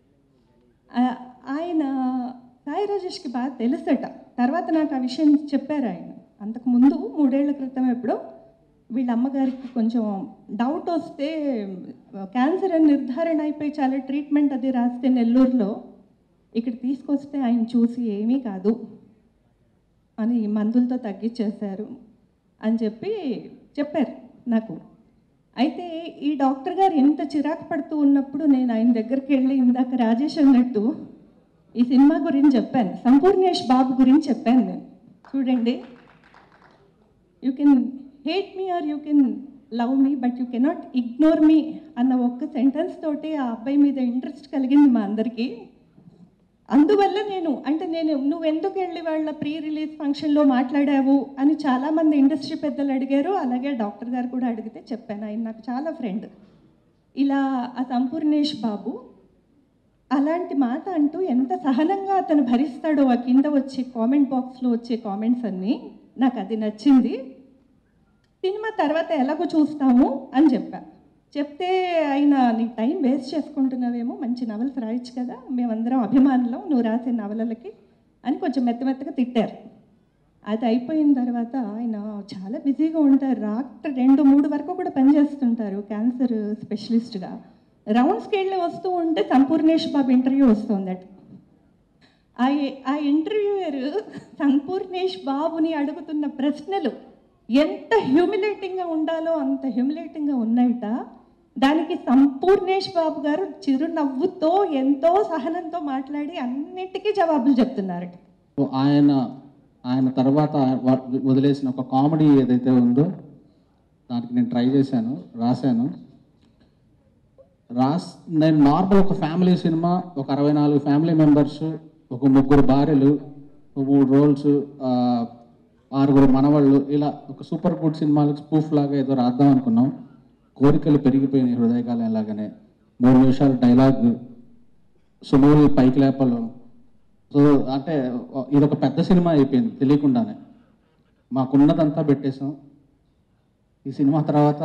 ఆయన సాయి రాజేష్కి బాగా తెలుసట. తర్వాత నాకు ఆ విషయం చెప్పారు ఆయన. అంతకుముందు 3 ఏళ్ల క్రితం ఎప్పుడో వీళ్ళ అమ్మగారికి కొంచెం డౌట్ వస్తే క్యాన్సర్ అని నిర్ధారణ అయిపోయి చాలా ట్రీట్మెంట్ అది రాస్తే నెల్లూరులో ఇక్కడ తీసుకొస్తే ఆయన చూసి ఏమీ కాదు అని మందులతో తగ్గించేశారు అని చెప్పారు నాకు. అయితే ఈ డాక్టర్ గారు ఎంత చిరాకు పడుతూ ఉన్నప్పుడు నేను ఆయన దగ్గరికి వెళ్ళి ఇందాక రాజేష్ అన్నట్టు ఈ సినిమా గురించి చెప్పాను, సంపూర్ణేష్ బాబు గురించి చెప్పాను నేను. చూడండి, you can hate me or you can love me but you cannot ignore me అన్న ఒక్క సెంటెన్స్ తోటి ఆ అబ్బాయి మీద ఇంట్రెస్ట్ కలిగింది మా అందరికీ. అందువల్ల నేను నువ్వెందుకు వెళ్ళి వాళ్ళ ప్రీ రిలీజ్ ఫంక్షన్లో మాట్లాడావు అని చాలామంది ఇండస్ట్రీ పెద్దలు అడిగారు. అలాగే డాక్టర్ గారు కూడా అడిగితే చెప్పాను. ఆయన నాకు చాలా ఫ్రెండ్. ఇలా ఆ సంపూర్ణేష్ బాబు అలాంటి మాట అంటూ ఎంత సహనంగా అతను భరిస్తాడో ఆ కింద వచ్చే కామెంట్ బాక్స్లో వచ్చే కామెంట్స్ అన్నీ నాకు అది నచ్చింది. సినిమా తర్వాత ఎలాగో చూస్తాము అని చెప్తే ఆయన నీ టైం వేస్ట్ చేసుకుంటున్నావేమో, మంచి నవల్స్ రాయొచ్చు కదా, మేమందరం అభిమానులం నువ్వు రాసే నవలలకి అని కొంచెం మెత్తగా తిట్టారు. అది అయిపోయిన తర్వాత ఆయన చాలా బిజీగా ఉంటారు. రాత్రి 2-3 వరకు కూడా పనిచేస్తుంటారు క్యాన్సర్ స్పెషలిస్ట్గా. రౌండ్స్కి వెళ్ళి వస్తూ ఉంటే సంపూర్ణేష్ బాబు ఇంటర్వ్యూ వస్తుందట. ఆ ఇంటర్వ్యూయర్ సంపూర్ణేష్ బాబుని అడుగుతున్న ప్రశ్నలు ఎంత హ్యూమిలేటింగ్గా ఉండాలో అంత హ్యూమిలేటింగ్గా ఉన్నాయట. దానికి సంపూర్ణేష్ బాబు గారు చిరునవ్వుతో ఎంతో సహనంతో మాట్లాడి అన్నిటికీ జవాబులు చెప్తున్నారట. ఆయన తర్వాత వదిలేసిన ఒక కామెడీ ఏదైతే ఉందో దానికి నేను ట్రై చేశాను, రాశాను. నేను నార్మల్ ఒక ఫ్యామిలీ సినిమా, ఒక 64 ఫ్యామిలీ మెంబర్స్, ఒక 3 భార్యలు, 3 రోల్స్, 6 మనవాళ్ళు, ఇలా ఒక సూపర్ గుడ్ సినిమాలకు స్పూఫ్ లాగా ఏదో రాద్దాం అనుకున్నాం. కోరికలు పెరిగిపోయినాయి హృదయకాలం లాగానే. 3 నిమిషాలు డైలాగ్, సుమోలు పైకి లేపలు. సో అంటే ఇదొక పెద్ద సినిమా అయిపోయింది తెలియకుండానే. మాకున్నదంతా పెట్టేసాం. ఈ సినిమా తర్వాత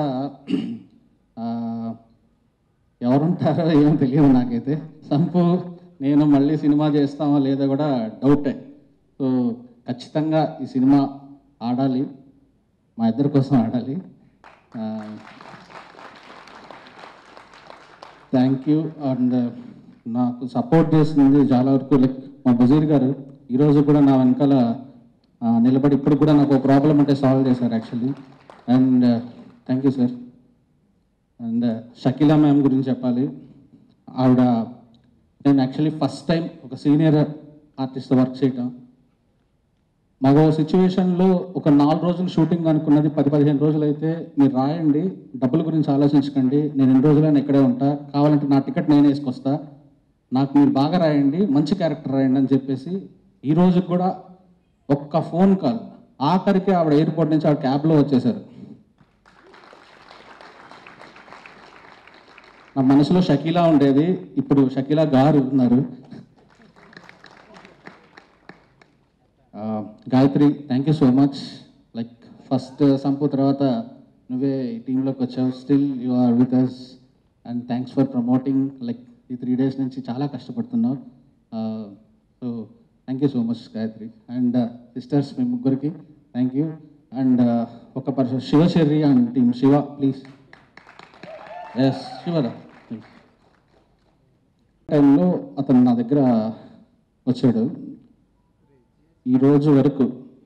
ఎవరుంటారో ఏమో తెలియదు నాకైతే. సంపు నేను మళ్ళీ సినిమా చేస్తామో లేదో కూడా డౌటే. సో ఖచ్చితంగా ఈ సినిమా ఆడాలి, మా ఇద్దరి కోసం ఆడాలి. Thank you. అండ్ నాకు సపోర్ట్ చేసింది చాలా వరకు లైక్ మా బజీర్ గారు. ఈరోజు కూడా నా వెనకాల నిలబడి ఇప్పుడు కూడా నాకు ఒక ప్రాబ్లం ఉంటే సాల్వ్ చేశారు actually. And thank you sir. And Shakeela ma'am గురించి చెప్పాలి. ఆవిడ నేను యాక్చువల్లీ ఫస్ట్ టైం ఒక సీనియర్ ఆర్టిస్ట్ వర్క్ చేయటం. మాకు సిచ్యువేషన్లో ఒక 4 రోజులు షూటింగ్ అనుకున్నది 10-15 రోజులు అయితే మీరు రాయండి, డబ్బుల గురించి ఆలోచించకండి, నేను 2 రోజులైనా ఇక్కడే ఉంటా, కావాలంటే నా టికెట్ నేను వేసుకొస్తా, నాకు మీరు బాగా రాయండి, మంచి క్యారెక్టర్ రాయండి అని చెప్పేసి ఈ రోజు కూడా ఒక్క ఫోన్ కాల్ ఆఖరికి ఆవిడ ఎయిర్పోర్ట్ నుంచి ఆవిడ క్యాబ్లో వచ్చేసారు. నా మనసులో షకీలా ఉండేది, ఇప్పుడు షకీలా గారు ఉన్నారు. Gayatri, thank you so much. Like first Sampu తర్వాత నువ్వే ఈ టీంలోకి వచ్చావు. Still you are with us and thanks for promoting. Like ఈ 3 days నుంచి చాలా కష్టపడుతున్నావు. So thank you so much Gayatri. And sisters మీ ముగ్గురికి థ్యాంక్ యూ. అండ్ ఒక person Shivasharri and team. Shiva please. Yes శివరా. టైంలో అతను నా దగ్గర వచ్చాడు. ఈరోజు వరకు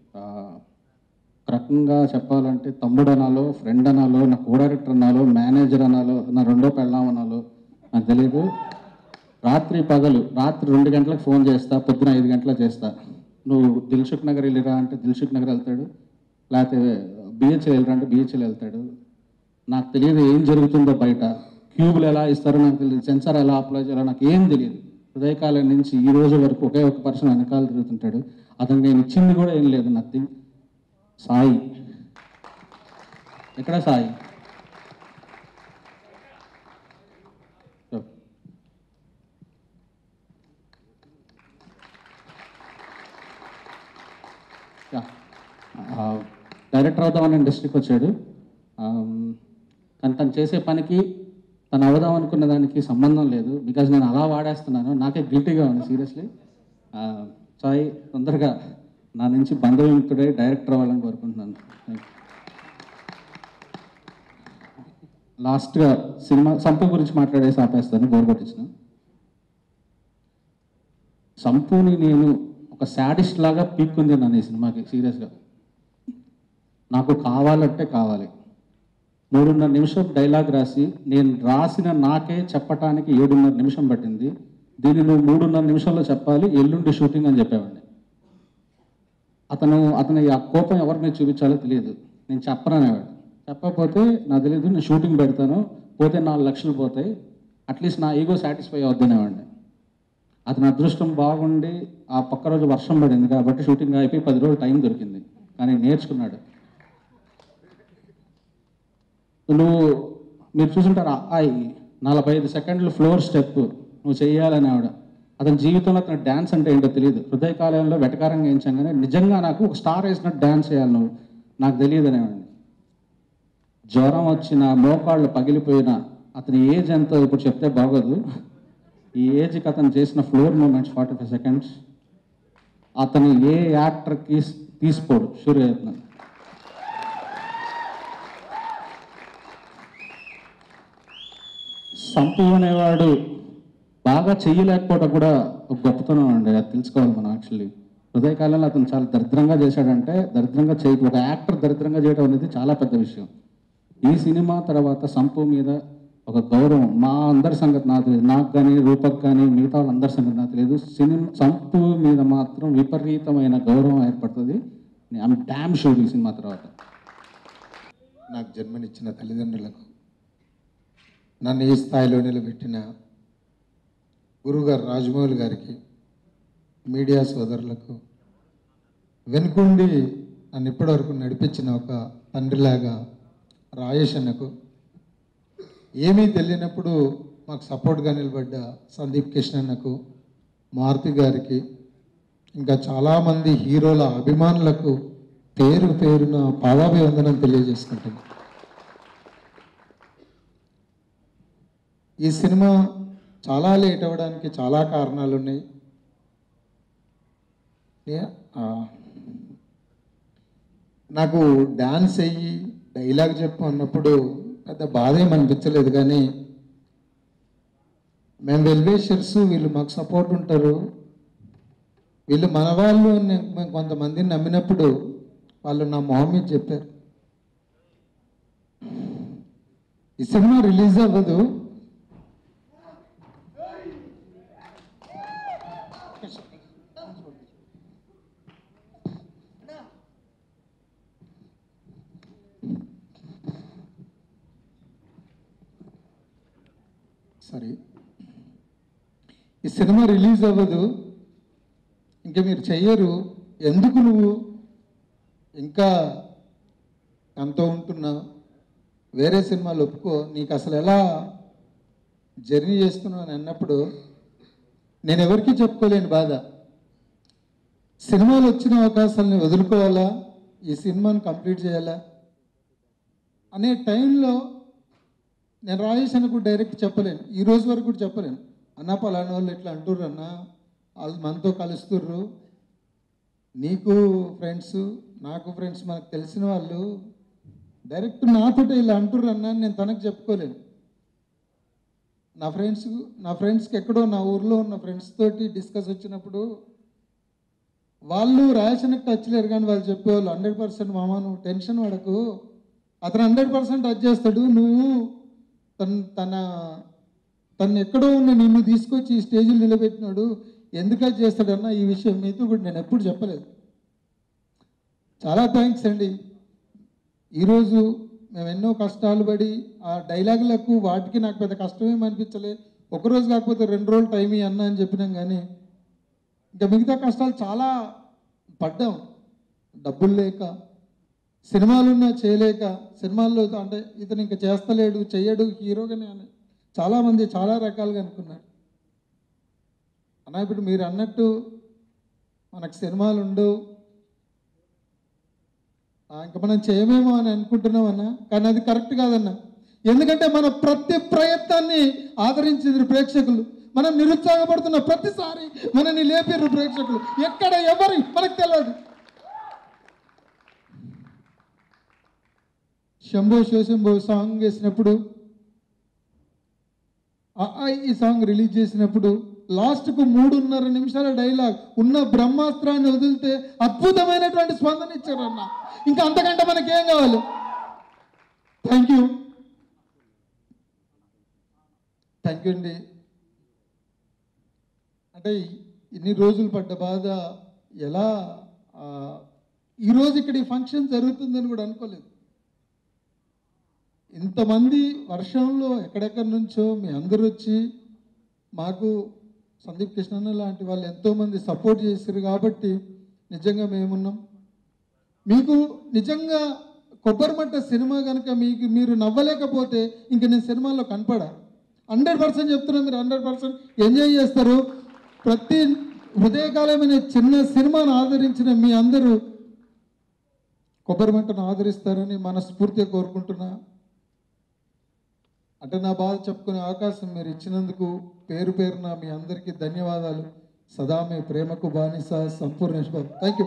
రకంగా చెప్పాలంటే తమ్ముడు అనాలో, ఫ్రెండ్ అనాలో, నా కో డైరెక్టర్ అనాలో, మేనేజర్ అనాలో, నా రెండో పెళ్ళాం అనాలో నాకు తెలియదు. రాత్రి 2 గంటలకు ఫోన్ చేస్తా, పొద్దున 5 గంటలకు చేస్తా. నువ్వు దిల్సుఖ్ నగర్ వెళ్ళిరా అంటే దిల్సుఖ్ నగర్ వెళ్తాడు, లేకపోతే బిహెచ్ఎల్ వెళ్ళరా అంటే బిహెచ్ఎల్ వెళ్తాడు. నాకు తెలియదు ఏం జరుగుతుందో బయట, క్యూబులు ఎలా ఇస్తారో నాకు తెలియదు, సెన్సార్ ఎలా అప్లై చేయాలో నాకు ఏం తెలియదు. హృదయకాలం నుంచి ఈ రోజు వరకు ఒకే ఒక పర్సన్ వెనకాల తిరుగుతుంటాడు. అతను నేను ఇచ్చింది కూడా ఏం లేదు, నథింగ్. సాయి ఎక్కడ? సాయి డైరెక్టర్ అవుదామని ఇండస్ట్రీకి వచ్చాడు. కానీ తను చేసే పనికి తను అవుదాం అనుకున్న దానికి సంబంధం లేదు. బికాజ్ నేను అలా వాడేస్తున్నాను, నాకే గిల్టీగా ఉంది సీరియస్లీ. సాయి తొందరగా నా నుంచి బంధవిముక్తుడై డైరెక్టర్ అవ్వాలని కోరుకుంటున్నాను. లాస్ట్గా సినిమా సంపు గురించి మాట్లాడేసి ఆపేస్తాను, బోర్ కొట్టించిన. సంపుని నేను ఒక శాడిస్ట్ లాగా పీక్కుంది నన్ను ఈ సినిమాకి. సీరియస్గా నాకు కావాలంటే కావాలి. 3.5 నిమిషం డైలాగ్ రాసి నేను రాసిన నాకే చెప్పటానికి 7.5 నిమిషం పట్టింది. దీన్ని నువ్వు 3.5 నిమిషాల్లో చెప్పాలి, ఎల్లుండి షూటింగ్ అని చెప్పేవాడిని. అతను ఆ కోపం ఎవరి మీద చూపించాలో తెలియదు. నేను చెప్పననేవాడు. చెప్పకపోతే నాకు తెలియదు, నేను షూటింగ్ పెడతాను, పోతే 4 లక్షలు పోతాయి, అట్లీస్ట్ నా ఈగో సాటిస్ఫై అవుద్దనేవాడిని. అతని అదృష్టం బాగుండి ఆ పక్క రోజు వర్షం పడింది కాబట్టి షూటింగ్ అయిపోయి 10 రోజులు టైం దొరికింది. కానీ నేర్చుకున్నాడు. మీరు చూసుంటారు, 45 సెకండ్లు ఫ్లోర్ స్టెప్ నువ్వు చెయ్యాలనేవాడు. అతని జీవితంలో అతను డ్యాన్స్ అంటే ఏంటో తెలియదు. హృదయకాలంలో వెటకారంగా వేయించగానే నిజంగా నాకు ఒక స్టార్ వేసినట్టు డ్యాన్స్ చేయాలి నువ్వు, నాకు తెలియదు అనేవాడిని. జ్వరం వచ్చిన, మోకాళ్ళు పగిలిపోయిన, అతని ఏజ్ ఎంతో ఇప్పుడు చెప్తే బాగోదు, ఈ ఏజ్కి అతను చేసిన ఫ్లోర్ మూమెంట్స్ 45 సెకండ్స్ అతను ఏ యాక్టర్కి తీసుకోడు. షూర్ అవుతున్నాను. సంపు అనేవాడు బాగా చెయ్యలేకపోవడం కూడా ఒక గొప్పతనం అండి, అది తెలుసుకోవాలి మనం. యాక్చువల్లీ హృదయకాలంలో అతను చాలా దరిద్రంగా చేశాడంటే, దరిద్రంగా ఒక యాక్టర్ దరిద్రంగా చేయడం అనేది చాలా పెద్ద విషయం. ఈ సినిమా తర్వాత సంపు మీద ఒక గౌరవం, మా అందరి సంగతి నాకు తెలియదు, నాకు కానీ రూపక్ కానీ మిగతా వాళ్ళందరి సంగతి నాకు తెలియదు, సంపు మీద మాత్రం విపరీతమైన గౌరవం ఏర్పడుతుంది. ఐఎమ్ డామ్ షూర్ ఈ సినిమా తర్వాత. నాకు జన్మనిచ్చిన తల్లిదండ్రులకు, నన్ను ఈ స్థాయిలో నిలబెట్టిన గురుగారు రాజమౌళి గారికి, మీడియా సోదరులకు, వెనుకుండి నన్ను ఇప్పటివరకు నడిపించిన ఒక తండ్రిలాగా రాజేష్ అన్నకు, ఏమీ తెలియనప్పుడు మాకు సపోర్ట్గా నిలబడ్డ సందీప్ కృష్ణ అన్నకు, మారుతి గారికి, ఇంకా చాలామంది హీరోల అభిమానులకు పేరు పేరున పాదాభివందనం తెలియజేసుకుంటున్నాను. ఈ సినిమా చాలా లేట్ అవ్వడానికి చాలా కారణాలు ఉన్నాయి. నాకు డాన్స్ అయ్యి డైలాగ్ చెప్పు అన్నప్పుడు పెద్ద బాధ ఏమనిపించలేదు. కానీ మేము వెల్వేషర్స్, వీళ్ళు మాకు సపోర్ట్ ఉంటారు, వీళ్ళు మన వాళ్ళు మేము కొంతమందిని నమ్మినప్పుడు వాళ్ళు నా మొహం మీద చెప్పారు. ఈ సినిమా రిలీజ్ అవ్వదు, ఈ సినిమా రిలీజ్ అవ్వదు, ఇంకా మీరు చెయ్యరు, ఎందుకు నువ్వు ఇంకా అంతో ఉంటున్నావు, వేరే సినిమాలు ఒప్పుకో, నీకు అసలు ఎలా జర్నీ చేస్తున్నావు అని అన్నప్పుడు నేను ఎవరికీ చెప్పుకోలేని బాధ. సినిమాలు వచ్చిన అవకాశాలని వదులుకోవాలా, ఈ సినిమాని కంప్లీట్ చేయాలా అనే టైంలో నేను రాజేష్ అన్నకు డైరెక్ట్ చెప్పలేను, ఈ రోజు వరకు కూడా చెప్పలేను. అన్న పలానా వాళ్ళు ఇట్లా అంటుర్రు అన్న, వాళ్ళు మనతో కలుస్తుర్రు, నీకు ఫ్రెండ్స్ నాకు ఫ్రెండ్స్, మనకు తెలిసిన వాళ్ళు డైరెక్ట్ నాతో ఇలా అంటుర్రు అన్న అని నేను తనకు చెప్పుకోలేను. నా ఫ్రెండ్స్కి ఎక్కడో నా ఊర్లో ఉన్న ఫ్రెండ్స్ తోటి డిస్కస్ వచ్చినప్పుడు వాళ్ళు రాజేషన్కి టచ్ లేరు, కానీ వాళ్ళు చెప్పేవాళ్ళు 100% మామ నువ్వు టెన్షన్ పడకు, అతను 100% టచ్ చేస్తాడు, నువ్వు తను ఎక్కడో ఉన్న నిన్ను తీసుకొచ్చి ఈ స్టేజ్లో నిలబెట్టినాడు, ఎందుకు అది చేస్తాడన్న ఈ విషయం మీతో కూడా నేను ఎప్పుడు చెప్పలేదు. చాలా థ్యాంక్స్ అండి. ఈరోజు మేము ఎన్నో కష్టాలు పడి ఆ డైలాగులకు వాటికి నాకు పెద్ద కష్టమేమి అనిపించలే. ఒకరోజు కాకపోతే 2 రోజులు టైం అన్నా అని చెప్పినాం, కానీ ఇంకా మిగతా కష్టాలు చాలా పడ్డాం. డబ్బులు లేక, సినిమాలున్నా చేయలేక, సినిమాల్లో అంటే ఇతను ఇంకా చేస్తలేడు చెయ్యడు హీరోగానే అని చాలామంది చాలా రకాలుగా అనుకున్నారు. అన్న ఇప్పుడు మీరు అన్నట్టు మనకు సినిమాలు ఉండవు, ఇంకా మనం చేయమేమో అని అనుకుంటున్నామన్నా, కానీ అది కరెక్ట్ కాదన్నా. ఎందుకంటే మన ప్రతి ప్రయత్నాన్ని ఆదరించింది ప్రేక్షకులు. మనం నిరుత్సాహపడుతున్న ప్రతిసారి మనల్ని లేపారు ప్రేక్షకులు. ఎక్కడ ఎవరు మనకు తెలియదు. శంభో శివశంభో సాంగ్ వేసినప్పుడు, ఈ సాంగ్ రిలీజ్ చేసినప్పుడు లాస్ట్కు 3.5 నిమిషాల డైలాగ్ ఉన్న బ్రహ్మాస్త్రాన్ని వదిలితే అద్భుతమైనటువంటి స్పందన ఇచ్చారు అన్న. ఇంకా అంతకంటే మనకేం కావాలి. థ్యాంక్ యూ అండి. అంటే ఇన్ని రోజులు పడ్డ బాధ ఎలా ఈరోజు ఇక్కడ ఈ ఫంక్షన్ జరుగుతుందని కూడా అనుకోలేదు. ఇంతమంది వర్షంలో ఎక్కడెక్కడి నుంచో మీ అందరూ వచ్చి మాకు సందీప్ కృష్ణన్న లాంటి వాళ్ళు ఎంతోమంది సపోర్ట్ చేశారు కాబట్టి నిజంగా మేమున్నాం. మీకు నిజంగా కొబ్బరిమట్ట సినిమా కనుక మీరు నవ్వలేకపోతే ఇంక నేను సినిమాలో కనపడా. 100% చెప్తున్నా, మీరు 100% ఎంజాయ్ చేస్తారు. ప్రతి హృదయకాలమైన చిన్న సినిమాను ఆదరించిన మీ అందరూ కొబ్బరిమట్టను ఆదరిస్తారని మనస్ఫూర్తిగా కోరుకుంటున్నా. అంటే నా బాధ చెప్పుకునే అవకాశం మీరు ఇచ్చినందుకు పేరు పేరున మీ అందరికీ ధన్యవాదాలు. సదా మీ ప్రేమకు బానిస సంపూర్ణేష్ బాబు. Thank you.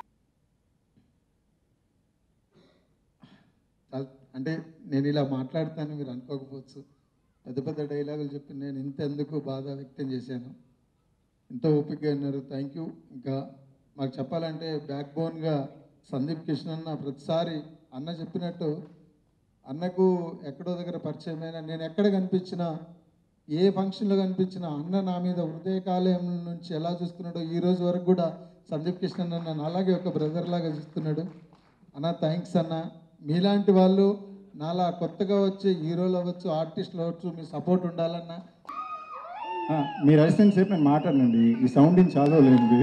అంటే నేను ఇలా మాట్లాడతానని మీరు అనుకోకపోవచ్చు. పెద్ద పెద్ద డైలాగులు చెప్పి నేను ఇంతెందుకు బాధ వ్యక్తం చేశాను. ఎంతో ఓపికగా ఉన్నారు. Thank you. ఇంకా మాకు చెప్పాలంటే బ్యాక్ బోన్గా సందీప్ కృష్ణన్న ప్రతిసారి అన్న చెప్పినట్టు అన్నకు ఎక్కడో దగ్గర పరిచయమైన, నేను ఎక్కడ కనిపించినా ఏ ఫంక్షన్లో కనిపించినా అన్న నా మీద హృదయకాలయం నుంచి ఎలా చూస్తున్నాడో ఈ రోజు వరకు కూడా సందీప్ కృష్ణన్న నన్ను అలాగే ఒక బ్రదర్ లాగా చూస్తున్నాడు. అన్న థ్యాంక్స్ అన్న. మీలాంటి వాళ్ళు నాలా కొత్తగా వచ్చే హీరోలు అవ్వచ్చు, ఆర్టిస్టులు అవ్వచ్చు, మీ సపోర్ట్ ఉండాలన్నా. మీరు అరిసిన సేపు నేను మాట్లాడనండి, ఈ సౌండింగ్ చదవలేదు.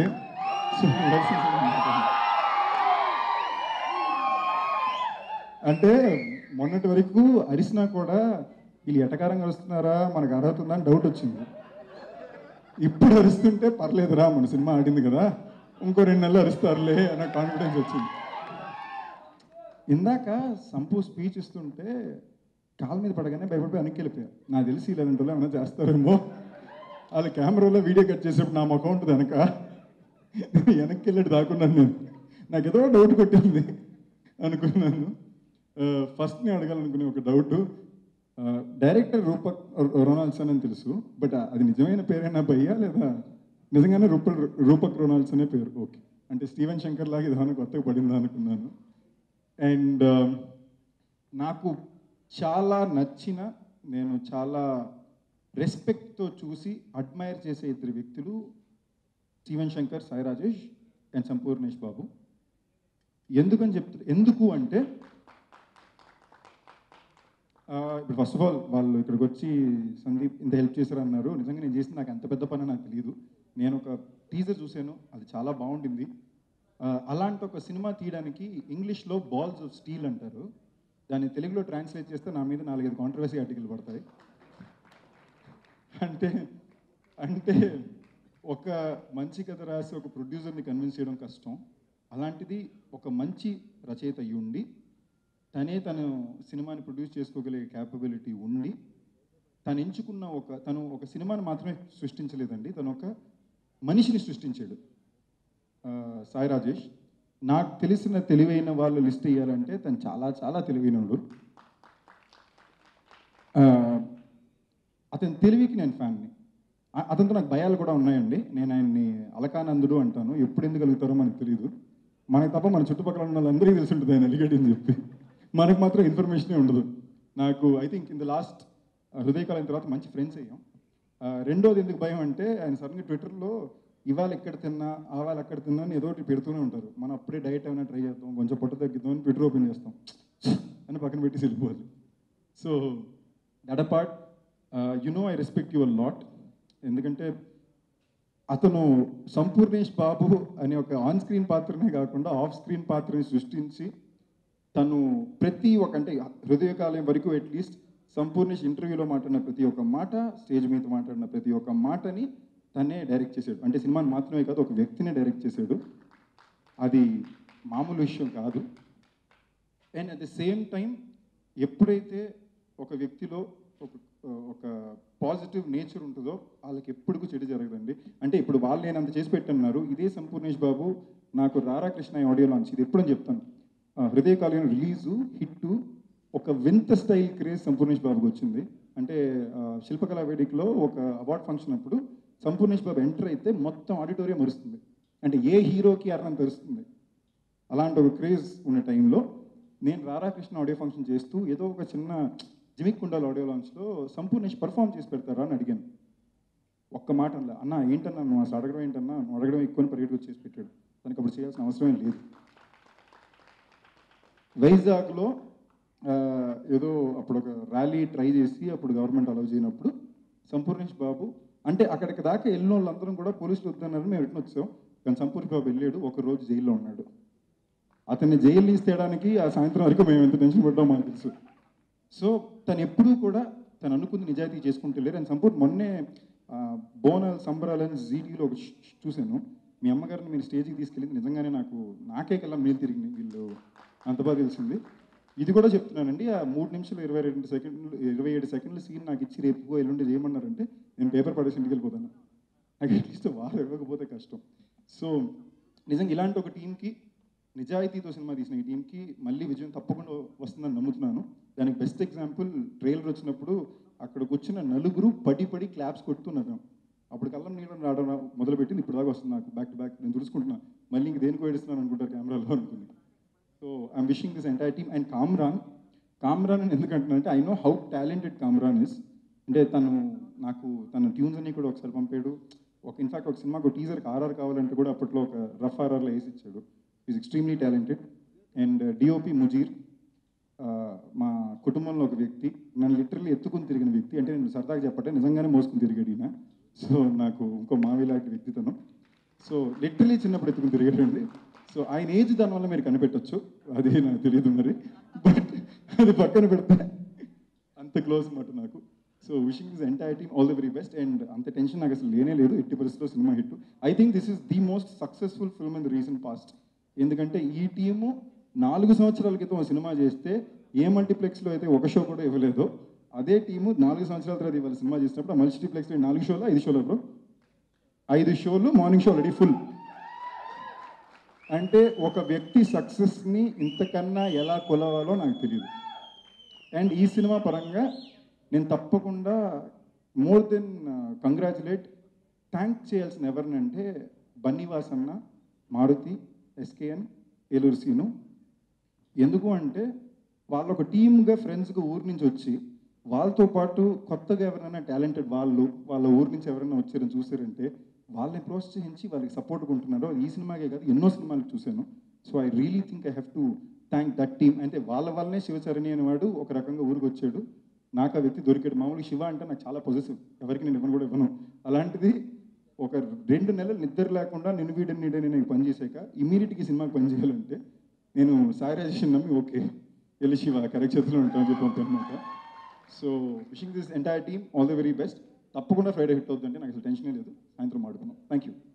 అంటే మొన్నటి వరకు అరిసినా కూడా వీళ్ళు ఎటకారంగా అరుస్తున్నారా, మనకు అర్హత ఉందా అని డౌట్ వచ్చింది. ఇప్పుడు అరుస్తుంటే పర్లేదురా, మన సినిమా ఆడింది కదా, ఇంకో 2 నెలలు అరుస్తారులే అన్న కాన్ఫిడెన్స్ వచ్చింది. ఇందాక సంపు స్పీచ్ ఇస్తుంటే కాళ్ళ మీద పడగానే భయపడిపోయి వెనక్కి వెళ్ళిపోయారు. నాకు తెలిసి ఇలాంటి వాళ్ళు ఏమైనా చేస్తారేమో, వాళ్ళు కెమెరాలో వీడియో కట్ చేసేప్పుడు నా ముఖం ఉంటుంది వెనక, వెనక్కి వెళ్ళి దాక్కున్నాను. నాకు ఏదో డౌట్ కొట్టింది అనుకున్నాను. ఫస్ట్ నేను అడగాలనుకునే ఒక డౌట్, డైరెక్టర్ రూపక్ రొనాల్డ్సన్ అని తెలుసు, బట్ అది నిజమైన పేరైనా భయ్యా లేదా నిజంగానే రూపక్ రొనాల్డ్స్ అనే పేరు? ఓకే, అంటే స్టీవెన్ శంకర్ లాగా ఏదైనా కొత్తగా పడిందా అనుకున్నాను. అండ్ నాకు చాలా నచ్చిన, నేను చాలా రెస్పెక్ట్తో చూసి అడ్మైర్ చేసే 2 వ్యక్తులు స్టీవెన్ శంకర్, సాయి రాజేష్ అండ్ సంపూర్ణేష్ బాబు. ఎందుకు అంటే ఇప్పుడు ఫస్ట్ ఆఫ్ ఆల్ వాళ్ళు ఇక్కడికి వచ్చి సందీప్ ఇంత హెల్ప్ చేశారు అన్నారు. నిజంగా నేను చేసింది నాకు అంత పెద్ద పని నాకు తెలియదు. నేను ఒక టీజర్ చూశాను, అది చాలా బాగుండింది. అలాంటి ఒక సినిమా తీయడానికి ఇంగ్లీష్లో బాల్స్ ఆఫ్ స్టీల్ అంటారు. దాన్ని తెలుగులో ట్రాన్స్లేట్ చేస్తే నా మీద 4-5 కాంట్రవర్సీ ఆర్టికల్ పడతాయి. అంటే ఒక మంచి కథ రాసి ఒక ప్రొడ్యూసర్ని కన్విన్స్ చేయడం కష్టం. అలాంటిది ఒక మంచి రచయిత అయ్యి ఉండి తను సినిమాని ప్రొడ్యూస్ చేసుకోగలిగే క్యాపబిలిటీ ఉండి తను ఒక సినిమాని మాత్రమే సృష్టించలేదండి, తను ఒక మనిషిని సృష్టించాడు. సాయి రాజేష్ నాకు తెలిసిన తెలివైన వాళ్ళు లిస్ట్ ఇవ్వాలంటే తను చాలా చాలా తెలివైనడు. అతని తెలివికి నేను ఫ్యాన్ని. అతనితో నాకు భయాలు కూడా ఉన్నాయండి. నేను ఆయన్ని అలకానందుడు అంటాను. ఎప్పుడు ఎందుకు కలుగుతారో మనకు తెలియదు. మనకు తప్ప మన చుట్టుపక్కల ఉన్న వాళ్ళందరికీ తెలిసి ఉంటుంది ఆయన అలిగేటి అని చెప్పి. మనకు మాత్రం ఇన్ఫర్మేషనే ఉండదు. నాకు I think in the last Hrudayakalam తర్వాత మంచి ఫ్రెండ్స్ అయ్యాం. రెండోది ఎందుకు భయం అంటే ఆయన సడన్గా ట్విట్టర్లో ఇవాళ ఎక్కడ తిన్నా ఆవాళ అక్కడ తిన్నా అని ఏదో ఒకటి పెడుతూనే ఉంటారు. మనం అప్పుడే డైట్ ఏమైనా ట్రై చేద్దాం, కొంచెం పొట్ట తగ్గిద్దాం అని ట్విట్టర్ ఓపెన్ చేస్తాం అని పక్కన పెట్టి వెళ్ళిపోవాలి. So that apart I respect your lot. ఎందుకంటే అతను సంపూర్ణేష్ బాబు అనే ఒక ఆన్ స్క్రీన్ పాత్రనే కాకుండా ఆఫ్ స్క్రీన్ పాత్రని సృష్టించి తను ప్రతి అంటే హృదయకాలం వరకు అట్లీస్ట్ సంపూర్ణేష్ ఇంటర్వ్యూలో మాట్లాడిన ప్రతి ఒక్క మాట, స్టేజ్ మీద మాట్లాడిన ప్రతి ఒక్క మాటని తనే డైరెక్ట్ చేశాడు. అంటే సినిమాని మాత్రమే కాదు, ఒక వ్యక్తినే డైరెక్ట్ చేశాడు. అది మామూలు విషయం కాదు. And at the same time ఎప్పుడైతే ఒక వ్యక్తిలో ఒక పాజిటివ్ నేచర్ ఉంటుందో వాళ్ళకి ఎప్పటికూ చెడు జరగదండి. అంటే ఇప్పుడు వాళ్ళు నేను అంత చేసి పెట్టున్నారు. ఇదే సంపూర్ణేష్ బాబు నాకు రారా కృష్ణ ఆడియో లాంచ్ ఇది ఎప్పుడని చెప్తాను. హృదయకాలం రిలీజు హిట్టు ఒక వింత స్టైల్ క్రేజ్ సంపూర్ణేష్ బాబుకి వచ్చింది. అంటే శిల్పకళా వేదికలో ఒక అవార్డ్ ఫంక్షన్ అప్పుడు సంపూర్ణేష్ బాబు ఎంటర్ అయితే మొత్తం ఆడిటోరియం మరుస్తుంది. అంటే ఏ హీరోకి అర్థం తెలుస్తుంది. అలాంటి ఒక క్రేజ్ ఉన్న టైంలో నేను రారా కృష్ణ ఆడియో ఫంక్షన్ చేస్తూ ఏదో ఒక చిన్న జిమిక్ కుండాల ఆడియో లాంచ్లో సంపూర్ణేష్ పర్ఫామ్ చేసి పెడతారా అని అడిగాను. ఒక్క మాట అన్న ఏంటన్నా నువ్వు అసలు అడగడం ఏంటన్నా, నువ్వు అడగడం ఎక్కువ పరిగెట్టుకు చేసి పెట్టాడు. తనకు అప్పుడు చేయాల్సిన అవసరమే లేదు. వైజాగ్లో ఏదో అప్పుడు ఒక ర్యాలీ ట్రై చేసి అప్పుడు గవర్నమెంట్ అలౌ చేయనప్పుడు సంపూర్ణేష్ బాబు అంటే అక్కడికి దాకా వెళ్ళిన వాళ్ళందరం కూడా పోలీసులు వద్దన్నారు, మేము రిటర్న్ వచ్చాం. కానీ సంపూర్ణేష్ బాబు వెళ్ళాడు, ఒక రోజు జైల్లో ఉన్నాడు. అతన్ని జైలు తీసేయడానికి ఆ సాయంత్రం వరకు మేము ఎంత టెన్షన్ పడ్డామో మాకు తెలుసు. సో తను ఎప్పుడూ కూడా తను అనుకుంది నిజాయితీ చేసుకుంటూ వెళ్ళారు. అండ్ సంపూర్ణ మొన్నే బోనాల్ సంబరాలని జీటీలో ఒక చూశాను. మీ అమ్మగారిని మీరు స్టేజ్కి తీసుకెళ్ళింది నిజంగానే నాకే కల్లా మేలు తిరిగింది. వీళ్ళు అంత బాగా తెలిసింది. ఇది కూడా చెప్తున్నానండి, ఆ 3 నిమిషాలు 27 సెకండ్ల సీన్ నాకు ఇచ్చి రేపు ఎల్లుండి చేయమన్నారంటే నేను పేపర్ పడేసి ఇంటికి వెళ్ళిపోతాను. నాకు అట్లీస్ట్ వారు ఇవ్వకపోతే కష్టం. సో నిజంగా ఇలాంటి ఒక టీంకి, నిజాయితీతో సినిమా తీసిన ఈ టీంకి మళ్ళీ విజయం తప్పకుండా వస్తుందని నమ్ముతున్నాను. దానికి బెస్ట్ ఎగ్జాంపుల్ ట్రైలర్ వచ్చినప్పుడు అక్కడికి వచ్చిన నలుగురు పడి క్లాప్స్ కొడుతున్నారు. అప్పుడు కళ్ళం నీళ్ళు రావడం మొదలుపెట్టింది, ఇప్పుడు దాకా వస్తుంది నాకు బ్యాక్ టు బ్యాక్. నేను తుడుచుకుంటున్నాను, మళ్ళీ ఇంక దేనికి ఏడుస్తున్నాను అనుకుంటారు కెమెరాలో అనుకుని. So I'm wishing this entire team. And Kamran అని ఎందుకంటున్నానంటే I know how talented Kamran is. అంటే తన ట్యూన్స్ అన్ని కూడా ఒకసారి పంపాడు. ఇన్ఫాక్ట్ ఒక సినిమాకు టీజర్కి ఆర్ఆర్ కావాలంటే కూడా అప్పట్లో ఒక రఫ్ ఆర్ఆర్లో వేసి ఇచ్చాడు. Is extremely talented. And DOP Mujeer మా కుటుంబంలో ఒక వ్యక్తి, నన్ను లిటరల్లీ ఎత్తుకుని తిరిగిన వ్యక్తి. అంటే నేను సరదాగా చెప్పంటే నిజంగానే మోసుకుని తిరిగాడు ఈయన. సో నాకు ఇంకో మావి లాంటి వ్యక్తితనం. సో లిటరల్లీ చిన్నప్పుడు ఎత్తుకుని తిరిగాడండి. సో ఆయన ఏజ్ దానివల్ల మీరు కనిపెట్టచ్చు, అది నాకు తెలియదు మరి, బట్ అది పక్కన పెడితే అంత క్లోజ్ అన్నమాట నాకు. So wishing this entire team all the very best. And అంత టెన్షన్ నాకు అసలు లేనే లేదు. 80% సినిమా hit. I think this is the most successful film in the recent past. ఎందుకంటే ఈ టీము 4 సంవత్సరాల క్రితం సినిమా చేస్తే ఏ మల్టీప్లెక్స్లో అయితే ఒక షో కూడా ఇవ్వలేదో అదే టీము 4 సంవత్సరాల తర్వాత ఇవాళ సినిమా చేసినప్పుడు ఆ మల్టీప్లెక్స్లో 4 షోలు 5 షోలు బ్రో 5 షోలు మార్నింగ్ షో ఆల్రెడీ ఫుల్. అంటే ఒక వ్యక్తి సక్సెస్ని ఇంతకన్నా ఎలా కొలవాలో నాకు తెలియదు. అండ్ ఈ సినిమా పరంగా నేను తప్పకుండా మోర్ దెన్ కంగ్రాచులేట్, థ్యాంక్ చేయాల్సిన ఎవరినంటే బన్నీవాస్ అన్న, మారుతి, ఎస్కేఎన్, ఏలూరు సీను. ఎందుకు అంటే వాళ్ళు ఒక టీమ్గా ఫ్రెండ్స్గా ఊరి నుంచి వచ్చి వాళ్ళతో పాటు కొత్తగా ఎవరైనా టాలెంటెడ్ వాళ్ళ ఊరి నుంచి ఎవరైనా వచ్చారని చూసారంటే వాళ్ళని ప్రోత్సహించి వాళ్ళకి సపోర్ట్గా ఉంటున్నారో. ఈ సినిమాకే కాదు ఎన్నో సినిమాలకు చూశాను. So I really think I have to thank that team. అంటే వాళ్ళ వల్లనే శివచరణి అనేవాడు ఒక రకంగా ఊరికి వచ్చాడు. నాకు ఆ వ్యక్తి దొరికాడు. మామూలుగా శివ అంటే నాకు చాలా పొజిటివ్, ఎవరికి నేను ఇవ్వను కూడా ఇవ్వను. అలాంటిది ఒక 2 నెలలు నిద్ర లేకుండా నిన్ను వీడని నేను పని చేశాక ఇమీడియట్గా సినిమాకి పని చేయాలంటే నేను సాయి రాజేష్ నమ్మి ఓకే వెళ్ళి శివ కరెక్ట్ చేతిలో ఉంటామని చెప్పి అనమాట. So wishing this entire team all the very best. తప్పకుండా ఫ్రైడే హిట్ అవుతుందంటే నాకు అసలు టెన్షనే లేదు. సాయంత్రం ఆడుకున్నాం. Thank you.